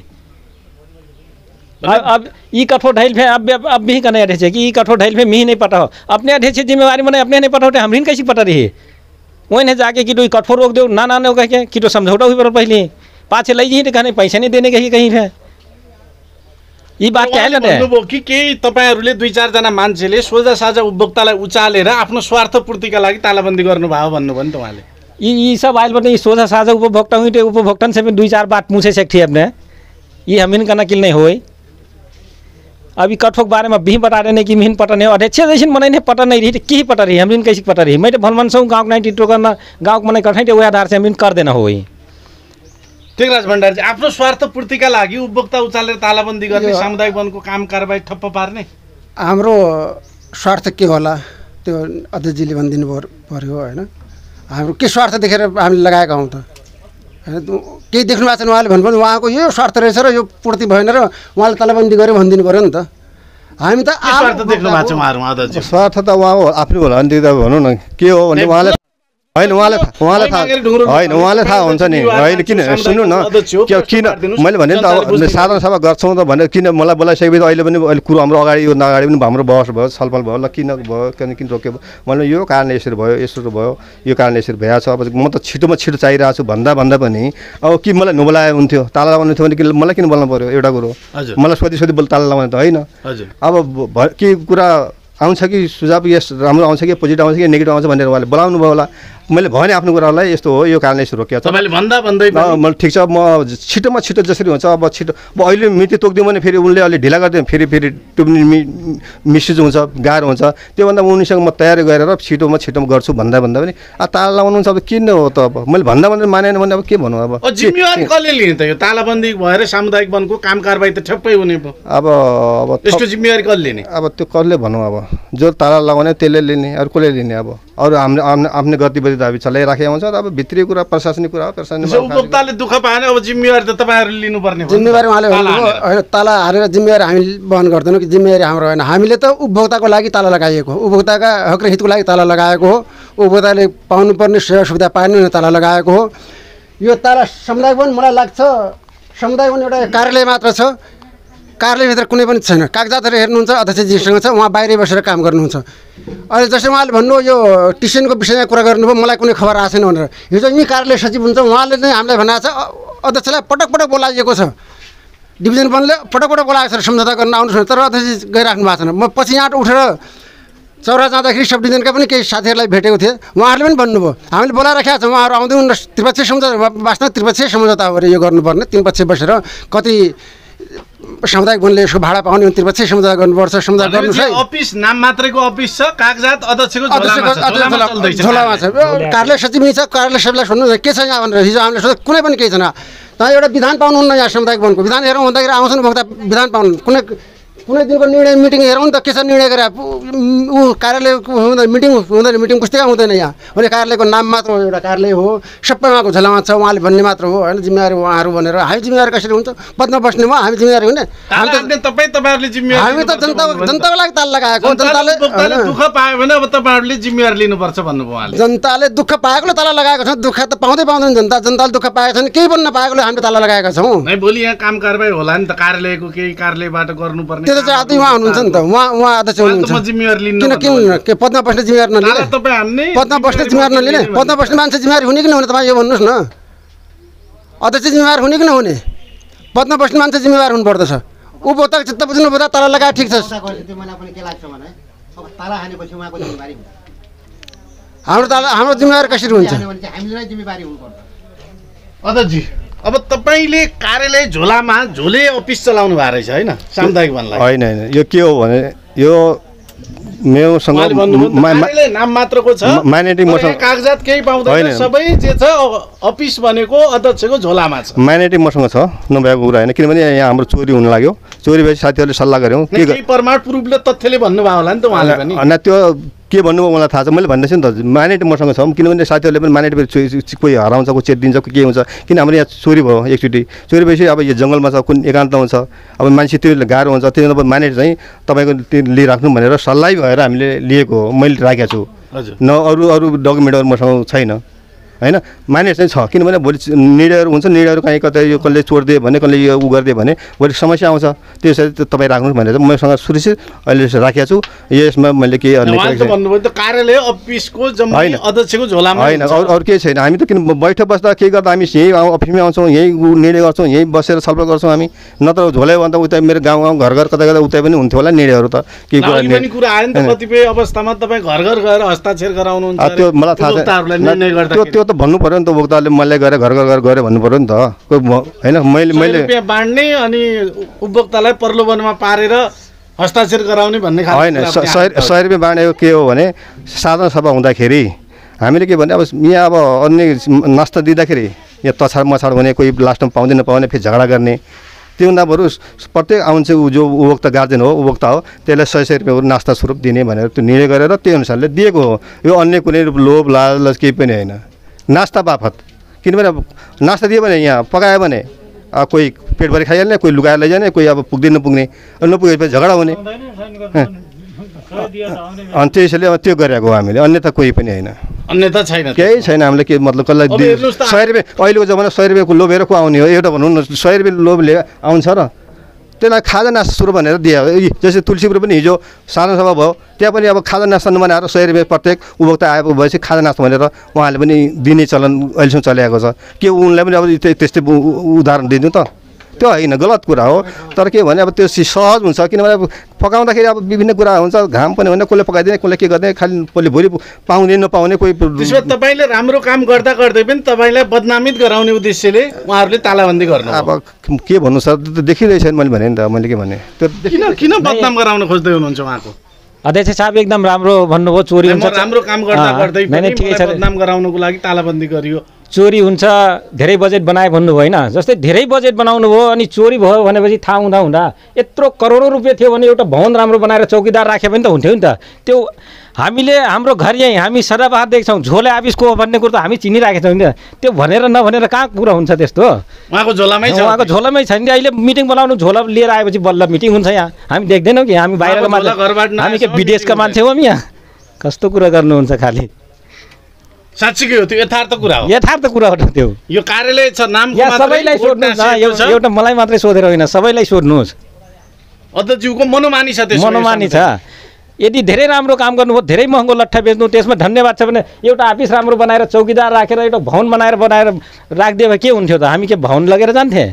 अब अब ई कठोर ढैल फे अब अब भी करने अध्यक्ष कि ई कठोर ढैल फे मी नहीं पटा हो अपने अध्यक्ष जिम्मेवारी मैंने अपने नहीं पटा होते हम कैसी पटा रही है वही नहीं जाके कि तो कठोर रोक दो ना ना ना कह के कि तो समझौता हुई पर पहले पाछे लै जी कहने पैसा नहीं देने कहीं कहीं फे यी बात क्या है भन्नुभयो कि केही तपाईहरुले दुई चार जना मान्छेले सोझा साझा उपभोक्तालाई उचालेर आफ्नो स्वार्थ पूर्तिका लागि तालाबन्दी गर्नुभयो भन्नुभयो नि त उहाँले यी यी सब आइल बने सोझा साझा उपभोक्ता हुई उपभोक्ता से भी दुई चार बात पूछे सकती है अपने ये हमीन करना किल नहीं होई अभी कठोक बारे में भी बता रहे कि मिहिन पटा नहीं अध्यक्ष जैसे मनाई नहीं पटा नहीं रही की पटा रही हमीन कैसे पटा रही मैं तो भलमान सौ गाँव नाइन्टी टू करना गाँव मनाई कठाई वही आधार से हमीन कर देना होई टेकराज भण्डारी आफ्नो स्वार्थ पूर्तिका लागि उपभोक्ता उचालेर तालाबन्दी गर्ने सामुदायिक वनको काम कारबाही ठप्प पार्ने हाम्रो स्वार्थ के होला त्यो अध्यक्षजीले भनिदिनु पर्यो होइन हाम्रो के स्वार्थ देखेर हामीले लगाएका हौँ त होइन केही देख्नु भएको छैन उहाँले भन्नुभयो उहाँको यो स्वार्थ रहेछ र यो पूर्ति भएन र उहाँले तालाबन्दी गर्यो भनिदिनु पर्यो नि त हामी त स्वार्थ देख्नु भएको छ उहाँहरू अध्यक्ष स्वार्थ त उहाँ हो आफ्नै होला नि त भनौँ न के हो भने उहाँले होइन उहाँले उहाँले थाहा होइन उहाँले थाहा हुन्छ नि होइन किन सुन्नु न के किन मैले भने नि त अब साधारण सभा गर्छौँ त भनेर किन मलाई बोलाइसकेपछि अहिले पनि अहिले कुरो हाम्रो अगाडि यो अगाडि पनि हाम्रो बहस भयो छलफल भयो ल किन भयो किन किन रोक्यो मैले यो कारणले यसरी भयो यसरी भयो यो कारणले यसरी भइरहेको छ अब म त छिटोमा छिटो चाहिरहेको छु भन्दा भन्दा पनि अब कि मलाई नबोलाए हुन्थ्यो ताला लगाउनु थियो भने कि मलाई किन बोल्नु पऱ्यो एउटा कुरो मलाई सोधी सोधी बोल ताला लगाउने त होइन अब के कुरा आउँछ कि सुझाव यस राम्रो आउँछ कि पोजिटिभ आउँछ कि नेगेटिभ आउँछ भनेर उहाँले बोलाउनु भयो होला मैले भने आफ्नो कुरालाई यस्तो हो यो कारणले यसो रोकिएको छ तपाईँले भन्दा भन्दै मैले ठिक छ म छिटोमा छिटो जसरी हुन्छ अब छिटो अब अहिले मिति तोकिदिउँ भने फेरि उनले अलि ढिला गरिदिउँ फेरि फेरि टुप्ने मिसयुज हुन्छ गाह्रो हुन्छ त्योभन्दा उनीसँग म तयारी गरेर छिटोमा छिटोमा गर्छु भन्दा भन्दा पनि अब ताला लगाउनुहुन्छ अब किन हो त अब मैले भन्दा भन्दा मानेन भने अब के भनौँ अब जिम्मेवारी कसले लिने त यो तालाबन्दी भएर सामुदायिक वनको काम कारबाही त ठप्पै हुने भयो अब अब यसको जिम्मेवारी कसले लिने अब त्यो कसले भनौँ अब जो ताला लगाउने त्यसले लिने अरू कसले लिने अब अरू हाम्रो आफ्नो गतिविधि दाबी चलाइराखेको हुन्छ अब भित्री कुरा प्रशासनिक कुरा हो प्रशासनिक उपभोक्ताले दुःख पाएन अब जिम्मेवारी त तपाईँहरूले लिनुपर्ने जिम्मेवारी उहाँले होइन ताला हालेर जिम्मेवारी हामी वहन गर्दैनौँ कि जिम्मेवारी हाम्रो होइन हामीले त उपभोक्ताको लागि ताला लगाइएको हो उपभोक्ताका हक र हितको लागि ताला लगाएको हो उपभोक्ताले पाउनुपर्ने सेवा सुविधा पाएन ताला लगाएको हो यो ताला समुदाय वन मलाई लाग्छ समुदाय वन एउटा कार्यालय मात्र छ कार्यालयभित्र कुनै पनि छैन कागजातहरू हेर्नुहुन्छ अध्यक्षजीसँग छ उहाँ बाहिरै बसेर काम गर्नुहुन्छ अहिले जस्तै उहाँले भन्नु यो टिसनको विषयमा कुरा गर्नुभयो मलाई कुनै खबर आएको छैन भनेर हिजो यहीँ कार्यालय सचिव हुन्छ उहाँले नै हामीलाई भनेको छ अध्यक्षलाई पटक पटक बोलाइएको छ डिभिजन वनले पटक पटक बोलाएको छ सम्झौता गर्न आउनुहोस् तर अध्यक्ष गइराख्नु भएको छैन म पछि यहाँ उठेर चौरा जाँदाखेरि सब डिभिजनका पनि केही साथीहरूलाई भेटेको थिएँ उहाँहरूले पनि भन्नुभयो हामीले बोलाइराखेका छौँ उहाँहरू आउँदै हुनु त्रिपक्षीय सम्झौता वास्तवमा त्रिपक्षीय सम्झौता हो यो गर्नुपर्ने तिन पक्ष बसेर कति सामुदायिक वनले यसको भाडा पाउने त्रिपक्षीय सम्झौता गर्नुपर्छ सम्झौता गर्नुहोस् है अफिस नाम मात्रैको अफिस छ कागजात अध्यक्षको झोलामा छ कार्यालय सचिव छ कार्यालय सचिवलाई सोध्नु के छ यहाँ भनेर हिजो हामीले सोध्दा कुनै पनि केही छैन त एउटा विधान पाउनुहुन्न यहाँ सामुदायिक वनको विधान हेरौँ भन्दाखेरि आउँछन् उपभोक्ता विधान पाउनु कुनै कुनै दिनको निर्णय मिटिङ हेरौँ नि त के छ निर्णय गरे ऊ कार्यालयको हुँदैन मिटिङ हुँदैन मिटिङ पुस्तिका हुँदैन यहाँ भने कार्यालयको नाम मात्र हो एउटा कार्यालय हो सबै उहाँको झोलामा छ उहाँले भन्ने मात्र हो होइन जिम्मेवारी उहाँहरू भनेर हामी जिम्मेवारी कसरी हुन्छ पदमा बस्ने भयो हामी जिम्मेवारी हुने हामी त तपाईँ तपाईँहरूले जिम्मेवारी हामी त जनता जनताको लागि ताल लगाएको जनताले दुःख पायो भने अब तपाईँहरूले जिम्मेवारी लिनुपर्छ भन्नुभयो उहाँले जनताले दुःख पाएकोले ताला लगाएको छ दुःख त पाउँदै पाउँदैन जनता जनताले दुःख पाएको छैन केही पनि नपाएकोले हामीले ताला लगाएका छौँ नै भोलि यहाँ काम कारबाही होला नि त कार्यालयको केही कार्यालयबाट गर्नुपर्ने त्यो चाहिँ आदि उहाँ हुनुहुन्छ नि त उहाँ उहाँ अध्यक्ष हुनुहुन्छ जिम्मेवारी लिनु किन किन के पदमा बस्ने जिम्मेवारी नलिने तपाईँ हान्ने पदमा बस्ने जिम्मेवारी नलिने पदमा बस्ने मान्छे जिम्मेवारी हुने कि नहुने तपाईँ यो भन्नुहोस् न अध्यक्ष जिम्मेवार हुने कि नहुने पदमा बस्ने मान्छे जिम्मेवार हुनुपर्दछ उपभोक्ताको चित्त बुझ्नु पर्दा ताला लगाए ठिक छ हाम्रो ताला हाम्रो जिम्मेवार कसरी हुन्छ अध्यक्षजी अब तपाईँले कार्यालय झोलामा झोले अफिस चलाउनु भएको रहेछ होइन सामुदायिक वनलाई होइन होइन यो के हो भने यो मेरोसँग नाम मात्रको छ माइनोरिटी मसँग कागजात केही पाउँदैन सबै जे छ अफिस भनेको अध्यक्षको झोलामा छ माइनोरिटी मसँग छ नभएको कुरा होइन किनभने यहाँ हाम्रो चोरी हुन लाग्यो चोरी भएपछि साथीहरूले सल्लाह गऱ्यौँ के प्रमाण प्रुफले तथ्यले भन्नुभयो होला नि त उहाँले पनि होइन त्यो के भन्नुभयो मलाई थाहा छ मैले भन्दैछु नि त माइनोरिटी मसँग छ किनभने साथीहरूले पनि माइनोरिटी कोही हराउँछ कोही चेतिदिन्छ कोही के हुन्छ किन हाम्रो यहाँ चोरी भयो एकचोटि चोरी भएपछि अब यो जङ्गलमा छ कुन एकान्तमा छ अब मान्छे त्यो गाह्रो हुन्छ त्यो अब माइनोरिटी चाहिँ तपाईँको त्यो लिइराख्नु भनेर सल्लाह भएर हामीले लिएको हो मैले राखेको छु हजुर न अरू अरू डकुमेन्टहरू मसँग छैन होइन माइनर चाहिँ छ किनभने भोलि निर्णयहरू हुन्छ निर्णयहरू कहीँ कतै यो कसले चोरिदियो भने कसले यो उ गरिदियो भने भोलि समस्या आउँछ त्यसरी तपाईँ राख्नुहोस् भनेर मसँग सुरक्षित अहिले राखेको छु यसमा मैले के भन्नुभयो त कार्यालय अफिसको होइन अध्यक्षको झोलामा होइन अरू अरू केही छैन हामी त किन बैठक बस्दा के गर्दा हामी यहीँ अफिसमै आउँछौँ यहीँ निर्णय गर्छौँ यहीँ बसेर छलफल गर्छौँ हामी नत्र झोलायो भने त उता मेरो गाउँ गाउँ घर घर कता कता उतै पनि हुन्थ्यो होला निर्णयहरू त केही कुरा आयो नि त कतिपय अवस्थामा तपाईँ घर घर गएर हस्ताक्षर गराउनुहुन्छ त्यो मलाई थाहा छ त्यो त भन्नु पर्यो नि त उपभोक्ताले मैले गएर घर घर गएर भन्नु पर्यो नि त होइन मैले मैले रुपियाँ बाँड्ने अनि उपभोक्तालाई प्रलोभनमा पारेर हस्ताक्षर गराउने भन्ने होइन सय सय रुपियाँ बाँडेको के हो भने साधारण सभा हुँदाखेरि हामीले के भने अब यहाँ अब अन्य नास्ता दिँदाखेरि यहाँ तछाड मछाड हुने कोही लास्टमा पाउँदै नपाउने फेरि झगडा गर्ने त्योभन्दा बरु प्रत्येक आउँछ जो उपभोक्ता गार्जेन हो उपभोक्ता हो त्यसलाई सय सय रुपियाँ नास्ता स्वरूप दिने भनेर त्यो निर्णय गरेर त्यो अनुसारले दिएको हो यो अन्य कुनै लोभ लालच केही पनि होइन नास्ता बापत किनभने अब नास्ता दियो भने यहाँ पकायो भने कोही पेटभरि खाइहाल्ने कोही लुगाएर लैजाने कोही अब पुग्दैन नपुग्ने नपुगेपछि झगडा हुने अनि त्यसैले अब त्यो गरेको हो हामीले अन्यथा कोही पनि होइन अन्यथा छैन केही छैन हामीले के मतलब कसलाई सय रुपियाँ अहिलेको जमाना सय रुपियाँको लोभेर को आउने हो एउटा भनौँ न सय रुपियाँ लोभले आउँछ र त्यसलाई खाजा नास्ता सुरु भनेर दियो जस्तै तुलसीपुर पनि हिजो सानो सभा भयो त्यहाँ पनि अब खाजा नास्ता नबनाएर सय रुपियाँ प्रत्येक उपभोक्ता आएको भएपछि खाजा नास्ता भनेर उहाँले पनि दिने चलन अहिलेसम्म चलिआएको छ के उनलाई पनि अब त्यस्तै उदाहरण दिनु त त्यो होइन गलत कुरा हो तर के भने अब त्यो सहज हुन्छ किनभने अब पकाउँदाखेरि अब विभिन्न कुरा हुन्छ घाम पनि होइन कसले पकाइदिने कसले के गर्ने खालि कसले भोलि पाउने नपाउने कोही त्यसो भए तपाईँले राम्रो काम गर्दा गर्दै पनि तपाईँलाई बदनामित गराउने उद्देश्यले उहाँहरूले तालाबन्दी गर्नु अब के भन्नु सर त्यो देखिरहेछ मैले भने नि त मैले के भने त्यो किन किन बदनाम गराउन खोज्दै हुनुहुन्छ उहाँको अध्यक्ष साहब एकदम राम्रो भन्नुभयो चोरी हुन्छ राम्रो काम गर्दा गर्दै पनि बदनाम गराउनको लागि तालाबन्दी गरियो चोरी हुन्छ धेरै बजेट बनाए भन्नुभयो होइन जस्तै धेरै बजेट बनाउनु भयो अनि चोरी भयो भनेपछि थाहा हुँदा हुँदा यत्रो करोडौँ रुपियाँ थियो भने एउटा भवन राम्रो बनाएर चौकीदार राखे पनि त हुन्थ्यो नि त त्यो हामीले हाम्रो घर यहीँ हामी सदाबहार देख्छौँ झोले आफिसको भन्ने कुरो त हामी चिनिराखेको छौँ नि त्यो भनेर नभनेर कहाँ कुरा हुन्छ त्यस्तो उहाँको झोलामै छ उहाँको झोलामै छ नि अहिले मिटिङ बोलाउनु झोला लिएर आएपछि बल्ल मिटिङ हुन्छ यहाँ हामी देख्दैनौँ कि हामी बाहिरको मान्छे हामी के विदेशका मान्छे हो यहाँ कस्तो कुरा गर्नुहुन्छ खालि साँच्चीकै हो त्यो यथार्थ कुरा हो यथार्थ कुरा हो त्यो यो कार्यालय छ नाम सबैलाई सोध्नुहोस् एउटा मलाई मात्रै सोधेर होइन सबैलाई सोध्नुहोस् अध्यक्षज्यूको मनोमानी छ त्यसमा मनोमानी छ यदि धेरै राम्रो काम गर्नुभयो धेरै महँगो लट्ठा बेच्नु त्यसमा धन्यवाद छ भने एउटा अफिस राम्रो बनाएर चौकीदार राखेर एउटा भवन बनाएर बनाएर राखिदियो भए के हुन्थ्यो त हामी के भवन लगेर जान्थे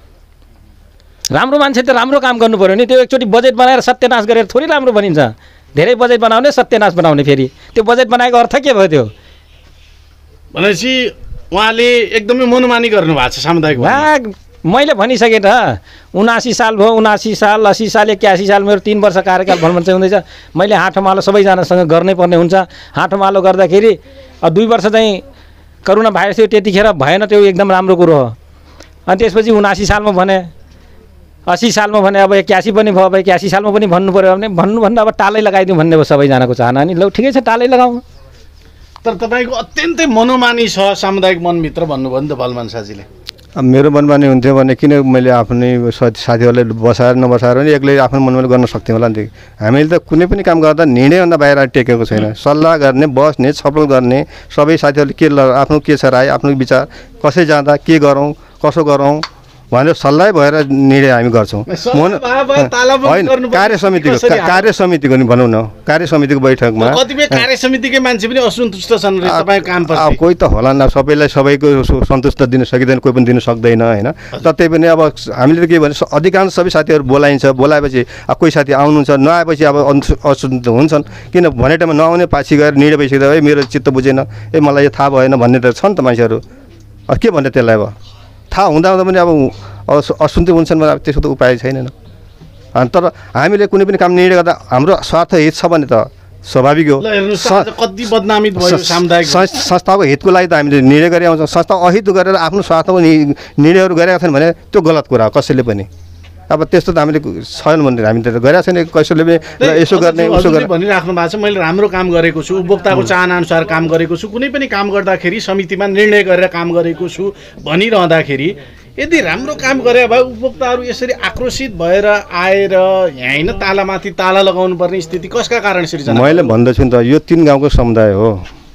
राम्रो मान्छे त राम्रो काम गर्नु पर्यो नि त्यो एकचोटि बजेट बनाएर सत्यानाश गरेर थोरै राम्रो बनिन्छ धेरै बजेट बनाउने सत्यानाश बनाउने फेरि त्यो बजेट बनाएको अर्थ के भयो त्यो भनेपछि उहाँले एकदमै मनोमानी गर्नुभएको छ सामुदायिक मैले भनिसकेँ त उनासी साल भयो उनासी साल अस्सी साल एक्कासी साल मेरो तिन वर्ष कार्यकाल भनभन्छ हुँदैछ मैले हाटोमालो सबैजनासँग गर्नै पर्ने हुन्छ हाटोमालो गर्दाखेरि दुई वर्ष चाहिँ करोना भाइरस थियो त्यतिखेर भएन त्यो एकदम राम्रो कुरो हो अनि त्यसपछि उनासी सालमा भने अस्सी सालमा भने अब एक्कासी पनि भयो अब एक्कासी सालमा पनि भन्नु पऱ्यो भने भन्नुभन्दा अब टालै लगाइदिउँ भन्ने सबैजनाको चाहना नि ल ठिकै छ टालै लगाउँ। तर तपाईँको अत्यन्तै मनोमानी छ सामुदायिक मनभित्र भन्नुभयो नि त बलमान साजीले। अब मेरो मनमानी हुन्थ्यो भने किन मैले आफ्नै साथी साथीहरूलाई बसाएर नबसाएर पनि एक्लै आफ्नो मनमानी गर्न सक्थेँ होला नि त। हामीले त कुनै पनि काम गर्दा निर्णयभन्दा बाहिर टेकेको छैन। सल्लाह गर्ने बस्ने छलफल गर्ने सबै साथीहरूले के ल आफ्नो के छ राय आफ्नो विचार कसै जाँदा के गरौँ कसो गरौँ भनेर सल्लाह भएर निर्णय हामी गर्छौँ। होइन कार्य समितिको कार्य समितिको नि भनौँ न कार्य समितिको बैठकमा कतिपय कार्य समितिकै मान्छे पनि असन्तुष्ट छन् रे तपाईँको काम पछि। कोही त होला न सबैलाई सबैको सन्तुष्ट दिन सकिँदैन कोही पनि दिन सक्दैन होइन। तर त्यही पनि अब हामीले त के भने अधिकांश सबै साथीहरू बोलाइन्छ बोलाएपछि अब कोही साथी आउनुहुन्छ नआएपछि अब असन्तुष्ट हुन्छन् किन भने टाइममा नआउने पछि गएर निर्णय भइसक्दा है मेरो चित्त बुझेन ए मलाई यो थाहा भएन भन्ने त छ नि त मान्छेहरू। अब के भन्ने त्यसलाई अब थाहा हुँदा हुँदा पनि अब असन्तुष्ट हुन्छन् भने अब त्यसको त उपाय छैन। तर हामीले कुनै पनि काम निर्णय गर्दा हाम्रो स्वार्थ हित छ भने त स्वाभाविक हो। कति बदनामित भयो सामुदायिक संस्थाको हितको लागि त हामीले निर्णय गरे आउँछौँ। संस्था अहित गरेर आफ्नो स्वार्थको निर्णयहरू गरेका छन् भने त्यो गलत कुरा हो कसैले पनि। अब त्यस्तो त हामीले छैन भनेर हामी त गरेका छैन कसैले पनि यसो गर्ने उसो गर्ने भनिराख्नु भएको छ मैले राम्रो काम गरेको छु उपभोक्ताको चाहनाअनुसार काम गरेको छु कुनै पनि काम गर्दाखेरि समितिमा निर्णय गरेर काम गरेको छु भनिरहँदाखेरि यदि राम्रो काम गरे भए उपभोक्ताहरू यसरी आक्रोशित भएर आएर यहाँ होइन तालामाथि ताला लगाउनु पर्ने स्थिति कसका कारण सिर्जना? मैले भन्दछु नि त यो तीन गाउँको समुदाय हो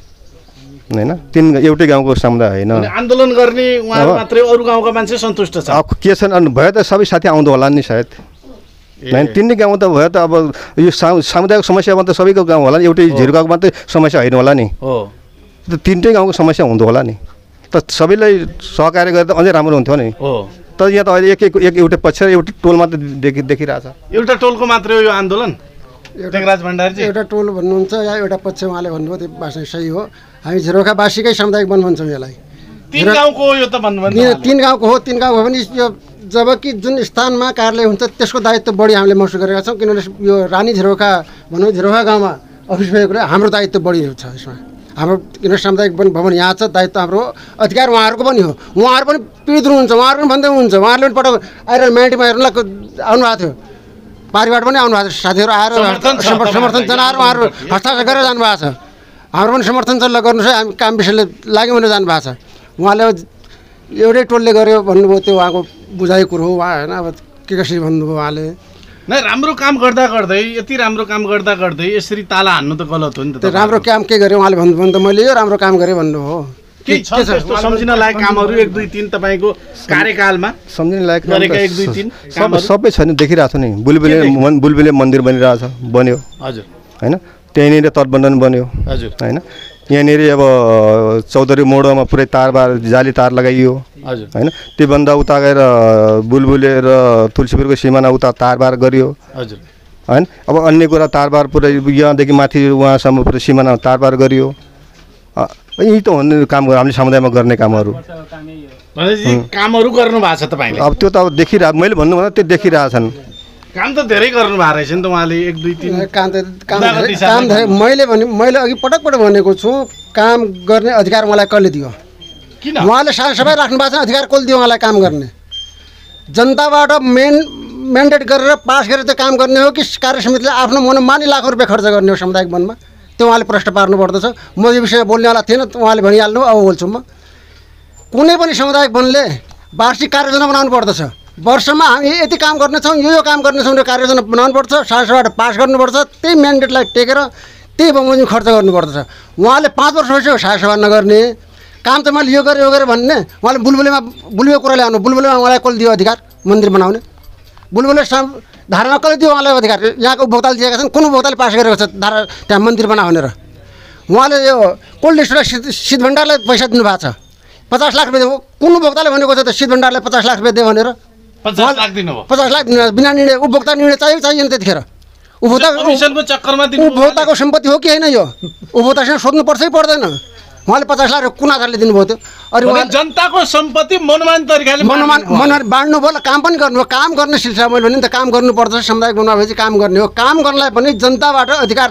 होइन तीन एउटै गाउँको समुदाय होइन। आन्दोलन गर्ने उहाँहरू मात्रै अरू गाउँका मान्छे सन्तुष्ट छ अब के छन् अनि भयो त सबै साथी आउँदो होला नि सायद होइन तिनै गाउँ त भयो त अब यो सामुदायिक समस्यामा त सबैको गाउँ होला नि एउटै झिर्गाको मात्रै समस्या होइन होला नि हो तिनटै गाउँको समस्या हुँदो होला नि त सबैलाई सहकार्य गरेर त अझै राम्रो हुन्थ्यो नि हो। तर यहाँ त अहिले एक एक एउटा पक्ष र एउटा टोल मात्रै देखि देखिरहेछ एउटा टोलको मात्रै हो यो आन्दोलन टेकराज भण्डारी चाहिँ एउटा टोल भन्नुहुन्छ या एउटा पक्ष उहाँले भन्नुभयो त्यो भाषा सही हो। हामी झिरोखावासीकै सामुदायिक वन भन्छौँ यसलाई। तीन गाउँको यो त भन्नुभयो तीन गाउँको हो तीन गाउँको हो भने यो जबकि जुन स्थानमा कार्यालय हुन्छ त्यसको दायित्व बढी हामीले महसुस गरेका छौँ किनभने यो रानी झिरोखा भनौँ झिरोखा गाउँमा अफिस भएको हाम्रो दायित्व बढी छ यसमा। हाम्रो किन सामुदायिक वन भवन यहाँ छ दायित्व हाम्रो अधिकार उहाँहरूको पनि हो। उहाँहरू पनि पीडित हुनुहुन्छ उहाँहरू पनि भन्दै हुनुहुन्छ उहाँहरूले पनि पटक आएर म्यान्टीमा हेर्नुलाई आउनुभएको थियो पारिबाट पनि आउनुभएको थियो साथीहरू आएर समर्थन जनाएर उहाँहरू हस्ताक्षर गरेर जानुभएको छ। हाम्रो पनि समर्थन छ ल गर्नुहोस् है हामी काम विषयले लाग्यो भनेर जानुभएको छ। उहाँले एउटै टोलले गर्यो भन्नुभयो त्यो उहाँको बुझाइ कुरो हो उहाँ होइन अब के कसरी भन्नुभयो उहाँले नै राम्रो काम गर्दा गर्दै यति राम्रो काम गर्दा गर्दै यसरी ताला हान्नु त गलत हो नि त। राम्रो काम के गर्यो उहाँले भन्नुभयो नि त मैले यो राम्रो काम गरेँ भन्नु हो। के छ त्यस्तो सम्झिन लायक कामहरू एक दुई तिन तपाईँको कार्यकालमा सम्झिन लायक गरेका एक दुई तिन सब सबै छैन देखिरहेको छ नि बुलबुले बुलबुले मन्दिर बनिरहेछ बन्यो हजुर होइन त्यहीँनिर तटबन्धन बन्यो हजुर होइन यहाँनिर अब चौधरी मोडमा पुरै तारबार जाली तार लगाइयो हजुर होइन त्योभन्दा उता गएर बुलबुले र तुलसीपुरको सिमाना उता तारबार गरियो हजुर होइन अब अन्य कुरा तारबार पुरै यहाँदेखि माथि उहाँसम्म पुरै सिमाना तारबार गरियो। यही त हो नि काम हामीले समुदायमा गर्ने कामहरू कामहरू गर्नु भएको छ तपाईँले। अब त्यो त अब देखिरहेको मैले भन्नु भन्दा त्यो देखिरहेछन् काम त धेरै गर्नु भएको रहेछ नि त उहाँले एक दुई तिन काम त काम काम धेरै मैले भने मैले अघि पटक पटक भनेको छु काम गर्ने अधिकार मलाई कसले दियो किन उहाँले सबै राख्नु भएको छ अधिकार कसले दियो उहाँलाई काम गर्ने जनताबाट मेन म्यान्डेट गरेर पास गरेर त्यो काम गर्ने हो कि कार्य समितिले आफ्नो मनमानी लाखौँ रुपियाँ खर्च गर्ने हो सामुदायिक वनमा त्यो उहाँले प्रश्न पार्नु पर्दछ। म यो विषयमा बोल्नेवाला थिएन उहाँले भनिहाल्नु अब बोल्छु म। कुनै पनि सामुदायिक वनले वार्षिक कार्ययोजना बनाउनु पर्दछ वर्षमा हामी यति काम गर्नेछौँ यो यो काम गर्नेछौँ र कार्ययोजना बनाउनु पर्छ सांसदबाट पास गर्नुपर्छ त्यही म्यान्डेटलाई टेकेर त्यही बमोजिम खर्च गर्नुपर्दछ। उहाँले पाँच वर्ष भइसक्यो सासभा नगर्ने काम त मैले यो गरेँ यो गरेँ भन्ने उहाँले बुलबुलेमा बुलबुले कुरा ल्याउनु बुलबुलेमा उहाँलाई कसले दियो अधिकार मन्दिर बनाउने बुलबुले धारामा कसले दियो उहाँलाई अधिकार यहाँको उपभोक्ताले दिएका छन् कुन उपभोक्ताले पास गरेको छ धारा त्यहाँ मन्दिर बना भनेर उहाँले यो कोल्ड स्टोर शीत शीत भण्डारलाई पैसा दिनुभएको छ पचास लाख रुपियाँ कुन उपभोक्ताले भनेको छ त शीत भण्डारलाई पचास लाख रुपियाँ दियो भनेर पचास लाख दिनु पचास लाख दिनु बिना निर्णय उपभोक्ता निर्णय चाहियो चाहिएन त्यतिखेर उपभोक्ता चक्करमा उपभोक्ताको सम्पत्ति हो कि होइन यो उपभोक्तासँग सोध्नुपर्छै पर्दैन उहाँले पचास लाख कुन आधारले दिनुभयो त्यो अरू जनताको सम्पत्ति मनोमान तरिकाले मनोमान मनोमान बाँड्नु भयो काम पनि गर्नु काम गर्ने सिलसिला मैले भने नि त काम गर्नुपर्छ सामुदायिक वनमा भएपछि काम गर्ने हो काम गर्नलाई पनि जनताबाट अधिकार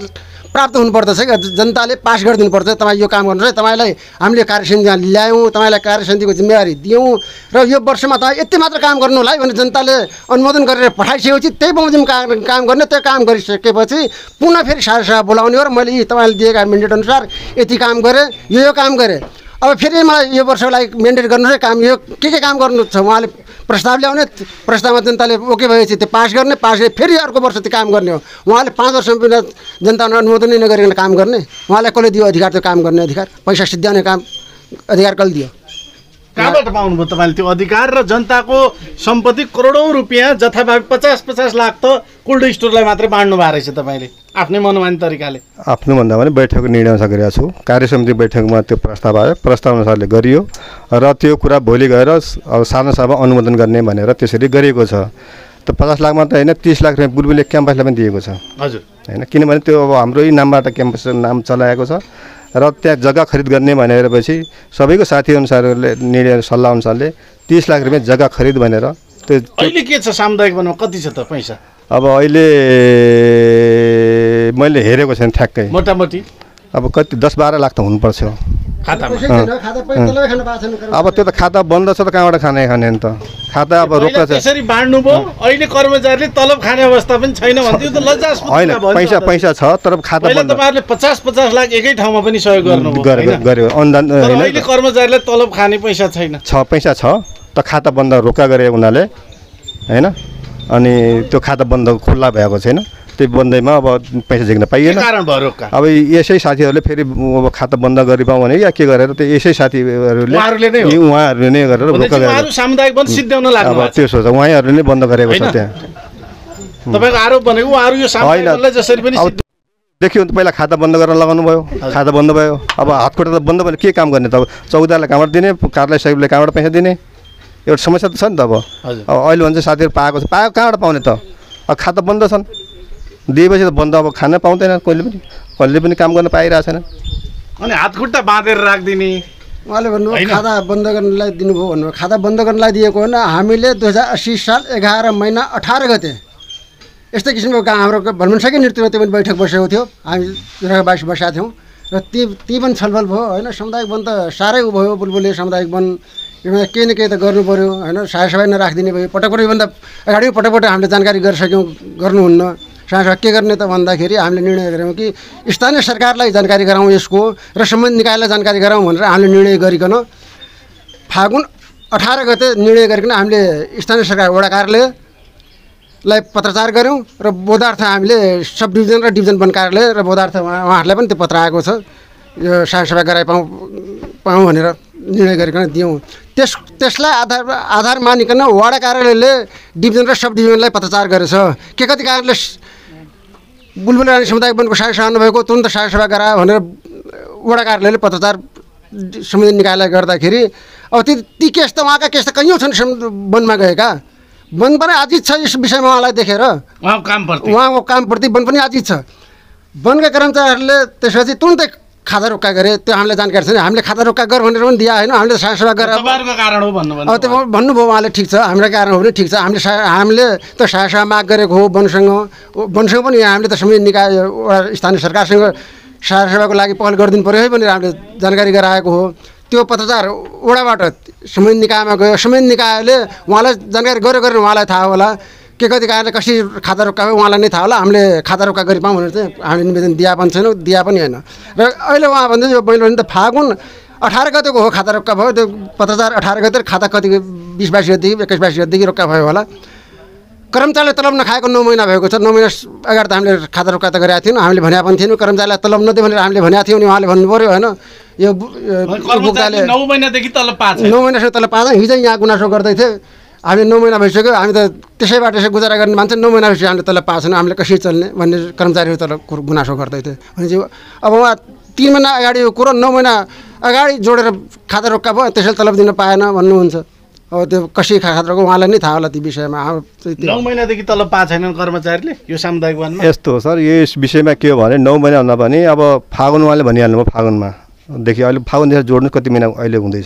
प्राप्त हुनुपर्दछ क्या जनताले पास गरिदिनुपर्छ तपाईँ यो काम गर्नुहोस् है तपाईँलाई हामीले कार्यसमिति ल्यायौँ तपाईँलाई कार्यसमितिको जिम्मेवारी दियौँ र यो वर्षमा तपाईँ यति मात्र काम गर्नु होला है भने जनताले अनुमोदन गरेर पठाइसकेपछि त्यही बमोजिम काम काम गर्ने त्यो काम गरिसकेपछि पुनः फेरि सारसभा बोलाउने हो र मैले यी तपाईँले दिएका मेन्डेट अनुसार यति काम गरेँ यो यो काम गरेँ अब फेरि मलाई यो वर्षको लागि मेन्डेट गर्नुहोस् है काम यो के के काम गर्नु छ उहाँले प्रस्ताव ल्याउने प्रस्तावमा जनताले ओके भएपछि त्यो पास गर्ने पास गरे फेरि अर्को वर्ष त्यो काम गर्ने हो उहाँले पाँच वर्षमा बिना जनताले अनुमोदनै नगरिकन काम गर्ने उहाँलाई कसले दियो अधिकार त्यो काम गर्ने अधिकार पैसा सिद्ध्याउने काम अधिकार कसले दियो कहाँबाट पाउनुभयो तपाईँले त्यो अधिकार र जनताको सम्पत्ति करोडौँ रुपियाँ जथाभावी पचास पचास लाख त कोल्ड स्टोरलाई मात्रै बाँड्नु भएको रहेछ तपाईँले आफ्नै मनोमानी तरिकाले आफ्नो भन्दा पनि बैठकको निर्णय अनुसार गरेको छु कार्यसमिति बैठकमा त्यो प्रस्ताव आयो प्रस्ताव अनुसारले गरियो र त्यो कुरा भोलि गएर अब सानो सभा अनुमोदन गर्ने भनेर त्यसरी गरिएको छ त पचास लाख मात्र होइन तिस लाख रुपियाँ बुलबुले क्याम्पसलाई पनि दिएको छ हजुर होइन किनभने त्यो अब हाम्रो नामबाट क्याम्पस नाम चलाएको छ र त्यहाँ जग्गा खरिद गर्ने भनेर पछि सबैको साथी अनुसारले निर्णय सल्लाह अनुसारले तिस लाख रुपियाँ जग्गा खरिद भनेर त्यो अहिले के छ सामुदायिक वनमा कति छ त पैसा अब अहिले मैले हेरेको छैन ठ्याक्कै मोटामोटी अब कति दस बाह्र लाख त हुनुपर्छ खातामा अब त्यो त खाता बन्द छ त कहाँबाट खाने खाने नि त खाता अब रोक्का छ त्यसरी बाँड्नु भयो अहिले कर्मचारीले तलब खाने अवस्था पनि छैन भन्थ्यो त लज्जास्पद होइन पैसा पैसा छ तर खाता पहिला बन्द तपाईँहरूले पचास पचास लाख एकै ठाउँमा पनि सहयोग गर्नुभयो गर्यो गर्यो अनुदान तर होइन अहिले कर्मचारीलाई तलब खाने पैसा छैन छ पैसा छ त खाता बन्द रोक्का गरे उनीहरूले होइन अनि त्यो खाता बन्द खुल्ला भएको छैन त्यो बन्दैमा अब पैसा झिक्न पाइएन कारण भयो रोक्का अब यसै साथीहरूले फेरि अब खाता बन्द गरिपाउँ भने या के गरेर त्यो यसै साथीहरूले उहाँहरूले नै हो। यी उहाँहरूले नै गरेर रोक्का भनेपछि गरेर उहाँहरू सामुदायिक वन सिद्ध्याउन लाग्नु अब भएको छ। त्यो सोच उहाँहरूले नै बन्द गरेको छ होइन? त्यहाँ तपाईँको आरोप भनेको उहाँहरू यो सामुदायिक होइन। वनलाई जसरी पनि अब देखियो त पहिला खाता बन्द गर्न लगाउनु भयो खाता बन्द भयो अब हातखुट्टा त बन्द भयो के काम गर्ने त अब चौकीदारलाई कहाँबाट दिने कार्यालय साहेबले कहाँबाट पैसा दिने एउटा समस्या त छ नि त अब हजुर। अब अहिले भन्छ साथीहरू पाएको छ पाएको कहाँबाट पाउने त अब खाता बन्द छन् दिएपछि त बन्द अब खान पाउँदैन कहिले पनि कहिले पनि काम गर्न पाइरहेको छैन अनि हातखुट्टा बाँधेर राखिदिने उहाँले भन्नुभयो होइन। खाता बन्द गर्नलाई दिनुभयो भन्नुभयो खाता बन्द गर्नलाई दिएको होइन हामीले दुई हजार अस्सी साल एघार महिना अठार गते यस्तै किसिमको काम हाम्रो भलमनसाकै नृत्यमा त्यो पनि बैठक बसेको थियो हामी जग्गाबासी बसेका थियौँ र ती ती पनि छलफल भयो होइन सामुदायिक वन त साह्रै उ भयो बुलबुले सामुदायिक वन यसमा केही न केही त गर्नु पऱ्यो होइन सायसभा नराखिदिने भयो पटक पटक योभन्दा अगाडि पटक पटक हामीले जानकारी गरिसक्यौँ गर्नुहुन्न सायसभा के गर्ने त भन्दाखेरि हामीले निर्णय गऱ्यौँ कि स्थानीय सरकारलाई जानकारी गराउँ यसको र सम्बन्धित निकायलाई जानकारी गराउँ भनेर हामीले निर्णय गरिकन फागुन अठार गते निर्णय गरिकन हामीले स्थानीय सरकार वडा कार्यालयलाई पत्रचार गऱ्यौँ र बोधार्थ हामीले सब डिभिजन र डिभिजन वन कार्यालय र बोधार्थ उहाँ उहाँहरूलाई पनि त्यो पत्र आएको छ यो सायसभा गराइ पाउँ पाउँ भनेर निर्णय गरिकन दियौँ त्यस त्यसलाई आधार आधार मानिकन वडा कार्यालयले डिभिजन र सब डिभिजनलाई पत्रचार गरेछ के कति कारणले बुलबुल रानी सामुदायिक वनको सायसभा नभएको तुरन्त सायसभा गरायो भनेर वडा कार्यालयले पत्रचार सम्बन्धित निकायलाई गर्दाखेरि अब ती ती केस त उहाँका केस त कैयौँ छन् वनमा गएका वन पनि आजित छ यस विषयमा उहाँलाई देखेर उहाँको कामप्रति उहाँको कामप्रति वन पनि आजित छ वनका कर्मचारीहरूले त्यसपछि तुरन्तै खाता रोक्का गरे त्यो हामीलाई जानकारी छैन हामीले खाता रोक्का गर भनेर पनि दिया होइन हामीले सायसभा गरेर तपाईँहरूको कारण हो भन्नु अब त्यो भन्नुभयो उहाँले ठिक छ हाम्रो कारण हो भने ठिक छ हामीले सा हामीले त सायसभा माग गरेको हो वनसँग वनसँग पनि हामीले त सम्बन्धित निकाय स्थानीय सरकारसँग सायसभाको लागि पहल गरिदिनु पऱ्यो है भनेर हामीले जानकारी गराएको हो त्यो पत्रचार वडाबाट सम्बन्धित निकायमा गयो सम्बन्धित निकायले उहाँलाई जानकारी गऱ्यो गरेर उहाँलाई थाहा होला के कति कारणले कसरी खाता रोक्का भयो उहाँलाई नै थाहा होला हामीले खाता रोक्का गरिपाउँ भनेर चाहिँ हामीले निवेदन दिया पनि छैनौँ दिया पनि होइन र अहिले उहाँ भन्दै यो मैले भने त फागुन अठार गतेको हो खाता रोक्का भयो त्यो पत्रचार अठार गते खाता कति बिस बाइस गतेदेखि एक्काइस बाइस गतेदेखि रोक्का भयो होला कर्मचारीले तलब नखाएको नौ महिना भएको छ नौ महिना अगाडि त हामीले खाता रोक्का त गरेका थियौँ हामीले भनेका पनि थिएनौँ कर्मचारीलाई तलब नदियो भनेर हामीले भनेका थियौँ नि उहाँले भन्नु पऱ्यो होइन यो उपभोक्ताले नौ महिनादेखि तल पाँच नौ महिनासम्म तल पाँच हिजो यहाँ गुनासो गर्दै थिएँ हामीले नौ महिना भइसक्यो हामी त त्यसैबाट यसो गुजारा गर्ने मान्छे नौ महिना भइसक्यो हामीले तल पाएको छैन हामीले कसरी चल्ने भन्ने कर्मचारीहरू तल गुनासो गर्दै थिए भनेपछि अब उहाँ तिन महिना अगाडि यो कुरो नौ महिना अगाडि जोडेर खाता रोक्का भयो त्यसैले तलब दिन पाएन भन्नुहुन्छ अब त्यो कसरी खाता रोक्यो उहाँलाई नै थाहा होला त्यो विषयमा नौ महिनादेखि तल पाएको छैनन् कर्मचारीले यो सामुदायिक वनमा यस्तो हो सर यस विषयमा के हो भने नौ महिना भन्दा पनि अब फागुन उहाँले भनिहाल्नु भयो फागुनमा देखि अहिले फागुनदेखि जोड्नु कति महिना अहिले हुँदैछ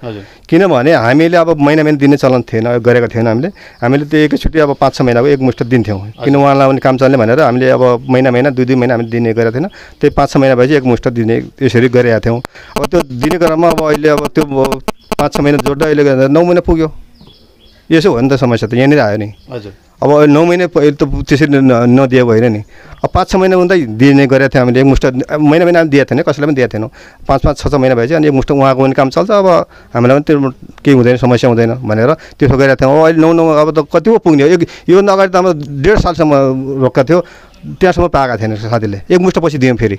किनभने हामीले अब महिना महिना दिने चलन थिएन, गरेका थिएन हामीले हामीले त्यो एकैचोटि अब पाँच छ महिनाको एकमुष्ट दिन्थ्यौँ। किन उहाँलाई पनि काम चल्ने भनेर हामीले अब महिना महिना दुई दुई महिना हामीले दिने गरेका थिएन। त्यही पाँच छ महिना भएपछि एकमुष्ट दिने यसरी गरेका थियौँ। अब त्यो दिने क्रममा अब अहिले अब त्यो पाँच छ महिना जोड्दा अहिले नौ महिना पुग्यो। यसो हो नि त समस्या त यहाँनिर आयो नि। हजुर अब नौ महिना त त्यसरी नदिएको होइन नि। अब पाँच छ महिना हुँदै दिने गरेका थियौँ हामीले एकमुष्ट महिना महिना दिएको थिएन, कसैलाई पनि दिएको थिएनौँ। पाँच पाँच छ छ महिना भएपछि अनि एकमुष्ट उहाँको पनि काम चल्छ। अब हामीलाई पनि त्यो केही हुँदैन, समस्या हुँदैन भनेर त्यसो गरेका थियौँ। अब अहिले नौ नौ अब त कति पो पुग्ने हो। एक योभन्दा अगाडि त हाम्रो डेढ सालसम्म रोक्का थियो, त्यहाँसम्म पाएका थिएन साथीले। एकमुष्ट पछि दियौँ फेरि।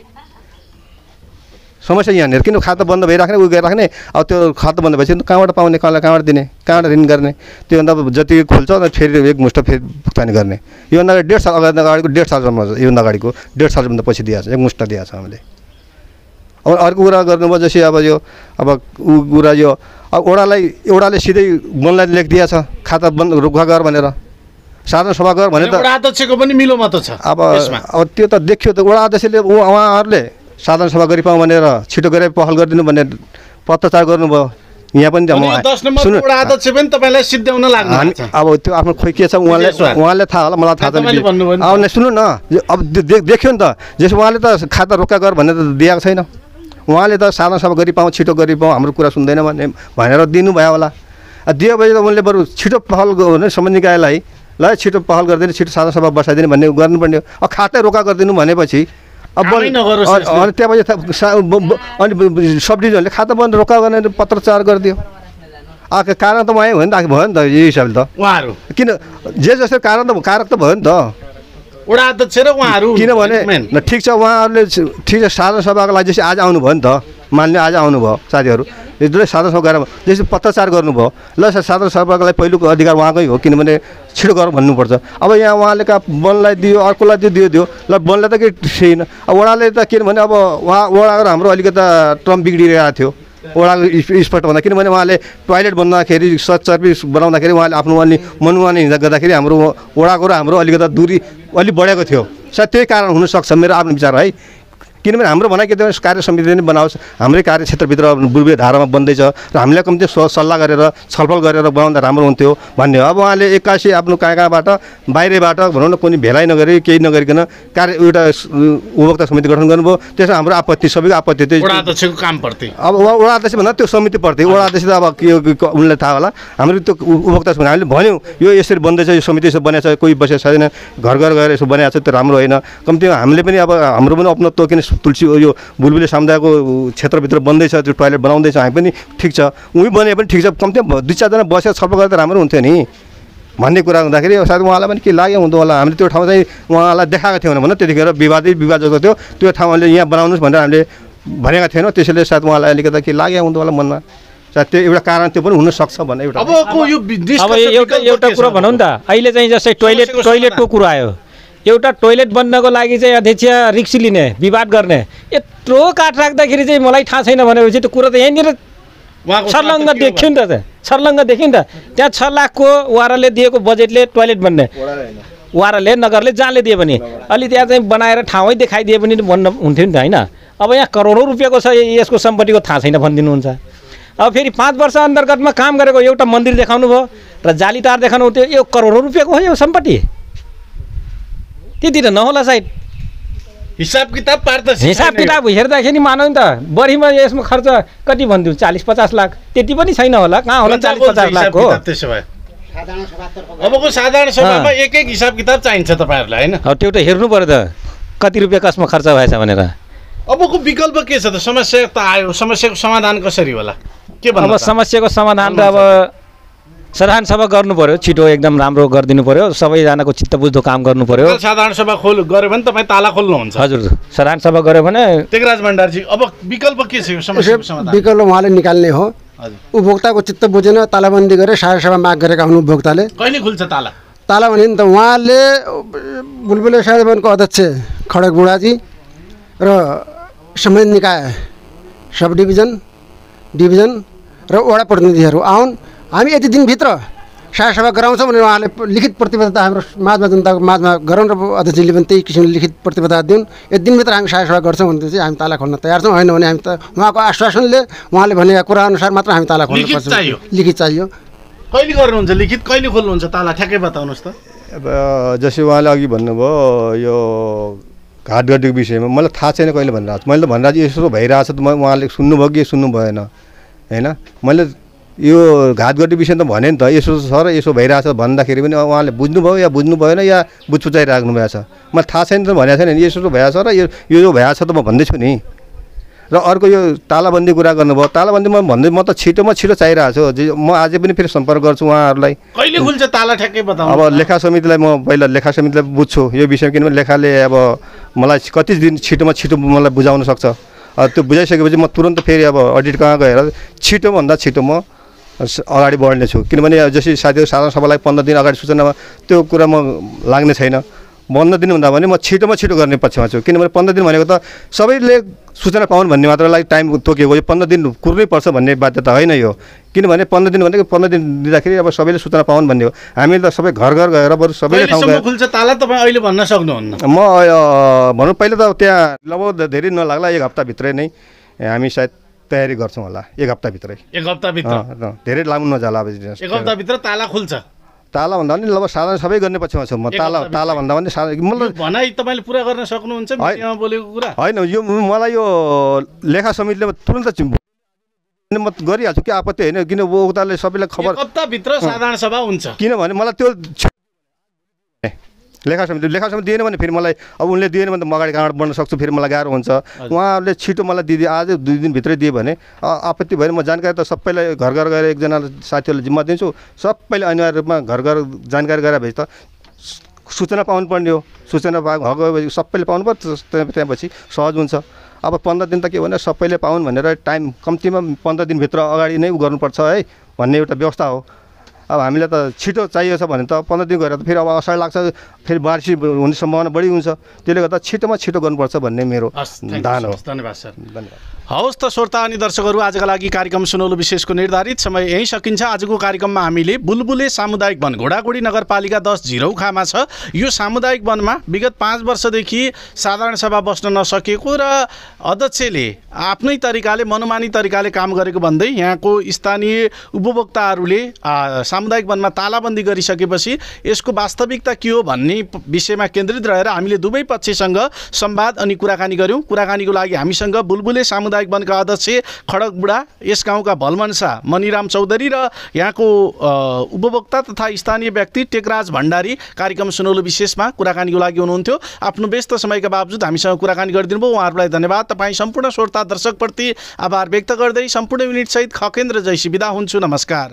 समस्या यहाँनिर किन खाता बन्द भइराख्ने उयो गरिराख्ने। अब त्यो खाता बन्द भएपछि कहाँबाट पाउने, कहाँलाई कहाँबाट दिने, कहाँबाट ऋण गर्ने। त्योभन्दा जति खुल्छ फेरि एकमुष्ट फेरि भुक्तानी गर्ने। योभन्दा अगाडि डेढ साल अगाडि अगाडिको डेढ सालसम्म योभन्दा अगाडिको डेढ सालभन्दा पछि दिएको छ, एकमुष्ट दिएको छ हामीले। अब अर्को कुरा गर्नुभयो जस्तै अब यो अब ऊ कुरा यो अब ओडालाई एउटाले सिधै वनलाई लेखिदिएको छ खाता बन्द रुखा गर भनेर, साधारण सभा गर भनेर। वडा अध्यक्षको पनि मिलो मत छ अब अब त्यो त देखियो त। वडा अध्यक्षले उहाँहरूले साधारण सभा गरिपाउँ भनेर छिटो गरेर पहल गरिदिनु भनेर पत्रचार गर्नुभयो। यहाँ पनि दस नम्बर वडा अध्यक्ष पनि तपाईँलाई सिद्ध्याउन लाग्नु छ। अब त्यो आफ्नो खोइ के छ उहाँले उहाँले थाहा होला, मलाई थाहा छैन। अब सुन्नु न, अब देखियो नि त जस्तो उहाँले त खाता रोक्का गर भनेर त दिएको छैन। उहाँले त साधारण सभा गरिपाउँ, छिटो गरिपाउँ, हाम्रो कुरा सुन्दैन भने भनेर दिनुभयो होला। दियो भने त उनले बरु छिटो पहल गर्ने सम्बन्धी निकायलाई ल छिटो पहल गरिदिने, छिटो साधारण सभा बसाइदिने भन्ने गर्नुपर्ने। अब खातै रोका गरिदिनु भनेपछि अब अनि त्यहाँपछि अनि सब डिभिजनले खाता बन्द रोका गर्ने पत्रचार गरिदियो। आएको कारण त उहाँ भयो नि त, भयो नि त यो हिसाबले त उहाँहरू किन जे जस्तो कारण त कारक त भयो नि त वडा अध्यक्ष र उहाँहरू। किनभने ठिक छ उहाँहरूले ठिक छ साधारण सभाको लागि जस्तै आज आउनुभयो नि त, मान्यो आज आउनुभयो साथीहरू जसले साधारण सभा गरेर जस्तै पत्रचार गर्नुभयो। ल साधारण सभाको लागि पहिलोको अधिकार उहाँकै हो, किनभने छिटो गर भन्नुपर्छ। अब यहाँ उहाँले का वनलाई दियो, अर्कोलाई दियो दियो दियो ल वनलाई त केही छैन। अब वडाले त किनभने अब उहाँ वडाको हाम्रो अलिकता ट्रम बिग्रिरहेको थियो वडाको स्पट भन्दा, किनभने उहाँले टोइलेट बनाउँदाखेरि स्वच्छ सर्भिस बनाउँदाखेरि उहाँले आफ्नो अलि मनमानी हिँड्दा गर्दाखेरि हाम्रो वडाको र हाम्रो अलिकता दूरी अलिक बढेको थियो। सायद त्यही कारण हुनसक्छ मेरो आफ्नो विचार है। किनभने हाम्रो भनाइ के त कार्य समितिले नै बनाओस्, हाम्रै कार्यक्षेत्रभित्र पूर्वीय धारामा बन्दैछ र हामीले कम्ती सल्लाह गरेर छलफल गरेर बनाउँदा राम्रो हुन्थ्यो भन्ने हो। अब उहाँले एक्कासी आफ्नो कहाँ कहाँबाट बाहिरबाट भनौँ न कुनै भेलाइ नगरी केही नगरिकन कार्य एउटा उपभोक्ता समिति गठन गर्नुभयो। त्यसमा हाम्रो आपत्ति सबैको आपत्ति त्यही वडा अध्यक्षको कामप्रति। अब वडा अध्यक्ष भन्दा त्यो समितिप्रति, वडा अध्यक्ष त अब के उनलाई थाहा होला। हाम्रो त्यो उपभोक्ता समिति हामीले भन्यौँ यो यसरी बन्दैछ, यो समिति यसो बनाएको छ, कोही बसेको छैन, घर घर गएर यसो बनाएको छ, त्यो राम्रो होइन। कम्ती हामीले पनि अब हाम्रो पनि अपनो तो किन तुलसी यो बुलबुले समुदायको क्षेत्रभित्र बन्दैछ, त्यो टोइलेट बनाउँदैछ, हामी पनि ठिक छ, उही बने पनि ठिक छ, कम्ती दुई चारजना बसेर छलफल गरेर राम्रो हुन्थ्यो नि भन्ने कुरा हुँदाखेरि सायद उहाँलाई पनि के लाग्यो हुँदो होला। हामीले त्यो ठाउँ चाहिँ उहाँलाई देखाएको थियौँ भने त्यतिखेर विवादै विवाद जस्तो थियो, त्यो ठाउँले यहाँ बनाउनुहोस् भनेर हामीले भनेका थिएनौँ। त्यसैले सायद उहाँलाई अलिकति के लाग्यो हुँदो होला मनमा, सायद त्यो एउटा कारण त्यो पनि हुनसक्छ भन्ने एउटा। अब यो अब एउटा एउटा कुरा भनौँ नि त, अहिले चाहिँ जस्तै टोइलेट टोइलेटको कुरा आयो, एउटा टोइलेट बन्नको लागि चाहिँ अध्यक्ष रिक्स लिने, विवाद गर्ने, यत्रो काठ राख्दाखेरि चाहिँ मलाई थाहा छैन भनेपछि त्यो कुरा त यहीँनिर छर्लङ्ग देखियो नि त, छर्लङ्ग देखियो नि त। त्यहाँ छ लाखको वाराले दिएको बजेटले टोइलेट बन्ने, वाराले नगरले जहाँले दियो भने अलि त्यहाँ चाहिँ बनाएर ठाउँै देखाइदिए पनि बन्न हुन्थ्यो नि त होइन। अब यहाँ करोडौँ रुपियाँको छ, यसको सम्पत्तिको थाहा छैन भनिदिनुहुन्छ। अब फेरि पाँच वर्ष अन्तर्गतमा काम गरेको एउटा मन्दिर देखाउनु भयो र जालीटार देखाउनु थियो, यो करोडौँ रुपियाँको हो यो सम्पत्ति, त्यति त नहोला सायद। हिसाब किताब पार्दा हिसाब किताब हेर्दाखेरि मानौँ नि त बढीमा यसमा खर्च कति भनिदिउँ चालिस पचास लाख, त्यति पनि छैन होला, कहाँ होला चालिस पचास लाख हो। त्यसो भए अबको साधारण सभामा एक एक हिसाब किताब चाहिन्छ तपाईँहरूलाई होइन। अब त्यो त हेर्नु पर्यो त कति रुपियाँ कसमा खर्च भएछ भनेर। अबको विकल्प के छ त? समस्या त आयो, समस्याको समाधान कसरी होला के भन्नु? अब समस्याको समाधान त अब साधारण सभा गर्नु पर्यो, छिटो एकदम राम्रो गरिदिनु पर्यो, सबैजनाको चित्त बुझ्दो काम गर्नु पर्यो। साधारण सभा खोल गऱ्यो भने तपाईँ ताला खोल्नुहुन्छ। हजुर साधारण सभा गऱ्यो भने। टेकराज भण्डारजी अब विकल्प के छ यो समस्याको समाधान? विकल्प उहाँले निकाल्ने हो, उपभोक्ताको चित्त बुझेन, तालाबन्दी गरेर साधारण सभा माग गरेका हुनु उपभोक्ताले। कहिले खुल्छ ताला? ताला भने नि त उहाँले बुलबुले साधारणको अध्यक्ष खडक बुढाजी र सम्बन्धित निकाय सब डिभिजन डिभिजन र वडा प्रतिनिधिहरू आउन्, हामी यति दिनभित्र साझा सभा गराउँछौँ भने उहाँले लिखित प्रतिबद्धता हाम्रो माझमा जनताको माझमा गराउँ र अध्यक्षजीले पनि त्यही किसिमले लिखित प्रतिबद्धता दिउन्। एक दिनभित्र हामी साझा सभा गर्छौँ भने चाहिँ हामी ताला खोल्न तयार छौँ। होइन भने हामी त उहाँको आश्वासनले उहाँले भनेका कुराअनुसार मात्र हामी ताला खोल्न लिखित चाहियो। लिखित चाहियो। कहिले गर्नुहुन्छ लिखित, कहिले खोल्नुहुन्छ ताला, ठ्याक्कै बताउनुहोस् त। अब जसै उहाँले अघि भन्नुभयो यो घाटगड्डीको विषयमा मलाई थाहा छैन कहिले भनिरहेको छु। मैले त भनिरहेको छु यसो भइरहेछ त उहाँले सुन्नुभयो कि सुन्नु भएन होइन। मैले यो घाटगड्डी विषय त भने नि त यसो छ र यसो भइरहेछ भन्दाखेरि पनि उहाँले बुझ्नुभयो या बुझ्नु भएन या बुझपुचाइराख्नु भएको छ मलाई थाहा छैन त भनेको छैन नि। यसो भएछ र यो यो भएछ त म भन्दैछु नि। र अर्को यो तालाबन्दी कुरा गर्नुभयो, तालाबन्दी म भन्दै म त छिटोमा छिटो चाहिरहेको छु। म अझै पनि फेरि सम्पर्क गर्छु उहाँहरूलाई। कहिले खुल्छ ताला ठ्याक्कै बताउनु। अब लेखा समितिलाई म पहिला लेखा समितिलाई बुझ्छु यो विषय, किनभने लेखाले अब मलाई कति दिन छिटोमा छिटो मलाई बुझाउन सक्छ। त्यो बुझाइसकेपछि म तुरन्त फेरि अब अडिट कहाँ गएर छिटोभन्दा छिटो म अगाडि बढ्ने छु। किनभने जसरी साथीहरू साधारण सभालाई पन्ध्र दिन अगाडि सूचनामा त्यो कुरा म लाग्ने छैन। पन्ध्र दिन हुँदा भने म छिटोमा छिटो गर्ने पक्षमा छु। किनभने पन्ध्र दिन भनेको त सबैले सूचना पाउन् भन्ने मात्रलाई टाइम तोकेको, यो पन्ध्र दिन कुर्नै पर्छ भन्ने बाध्यता होइन यो। किनभने पन्ध्र दिन भनेको पन्ध्र दिन दिँदाखेरि अब सबैले सूचना पाउन् भन्ने हो। हामीले त सबै घर घर गएर बरु सबैले ठाउँ गएर खुल्छ ताला तपाईँ अहिले भन्न सक्नुहुन्न। म भनौँ पहिला त त्यहाँ लगभग धेरै नलाग्ला एक हप्ताभित्रै नै हामी सायद तयारी गर्छौँ होला। एक हप्ताभित्रै एक हप्ताभित्र धेरै लामो नजाला। अब एक हप्ताभित्र ताला खुल्छ। ताला भन्दा पनि लगभग साधारण सबै गर्ने पक्षमा छु म। ताला ताला भन्दा पनि साधारण मतलब भनाइ तपाईँले पुरा गर्न सक्नुहुन्छ मिडियामा बोलेको कुरा होइन। यो मलाई यो लेखा समितिले तुरन्त म गरिहाल्छु कि आपत्ति होइन। किन उताले सबैलाई खबर एक हप्ताभित्र साधारण सभा हुन्छ। किनभने मलाई त्यो लेखा समिति लेखा समिति दिएन भने फेरि मलाई अब उनले दिएन भने त म अगाडि कहाँबाट बढ्न सक्छु, फेरि मलाई गाह्रो हुन्छ। उहाँहरूले छिटो मलाई दिदी आज दुई दिनभित्रै दियो भने आपत्ति भएन। म जानकारी त सबैलाई घर घर गएर एकजना साथीहरूले जिम्मा दिन्छु। सबैले अनिवार्य रूपमा घर घर जानकारी गराएपछि त सूचना पाउनुपर्ने हो। सूचना पाएको सबैले पाउनु पर्छ, त्यहाँपछि सहज हुन्छ। अब पन्ध्र दिन त के भने सबैले पाउन् भनेर टाइम कम्तीमा पन्ध्र दिनभित्र अगाडि नै गर्नुपर्छ है भन्ने एउटा व्यवस्था हो। अब हामीलाई त छिटो चाहिएको छ भने त पन्ध्र दिन गएर त फेरि अब असार लाग्छ, फेरि बार्सी हुने सम्भावना बढी हुन्छ। त्यसले गर्दा छिटोमा छिटो गर्नुपर्छ भन्ने मेरो दान हो। धन्यवाद सर। धन्यवाद। हवस् त श्रोता अनि दर्शकहरू, आजका लागि कार्यक्रम सुनौलो विशेषको निर्धारित समय यहीँ सकिन्छ। आजको कार्यक्रममा हामीले बुलबुले सामुदायिक वन घोडागुडी नगरपालिका दस झिरौखामा छ। यो सामुदायिक वनमा विगत पाँच वर्षदेखि साधारण सभा बस्न नसकेको र अध्यक्षले आफ्नै तरिकाले मनोमानी तरिकाले काम गरेको भन्दै यहाँको स्थानीय उपभोक्ताहरूले सामुदायिक वनमा तालाबन्दी गरिसकेपछि यसको वास्तविकता के हो भन्ने विषयमा केन्द्रित रहेर हामीले दुवै पक्षसँग संवाद अनि कुराकानी गऱ्यौँ। कुराकानीको लागि हामीसँग बुलबुले सामुदायिक वनका अध्यक्ष खडकबुढा, यस गाउँका भलमनसा मनिराम चौधरी र यहाँको उपभोक्ता तथा स्थानीय व्यक्ति टेकराज भण्डारी कार्यक्रम सुनौलो विशेषमा कुराकानीको लागि हुनुहुन्थ्यो। आफ्नो व्यस्त समयका बावजुद हामीसँग कुराकानी गरिदिनु भयो, उहाँहरूलाई धन्यवाद। तपाईँ सम्पूर्ण श्रोता दर्शकप्रति आभार व्यक्त गर्दै सम्पूर्ण युनिटसहित खकेन्द्र जैसी बिदा हुन्छु। नमस्कार।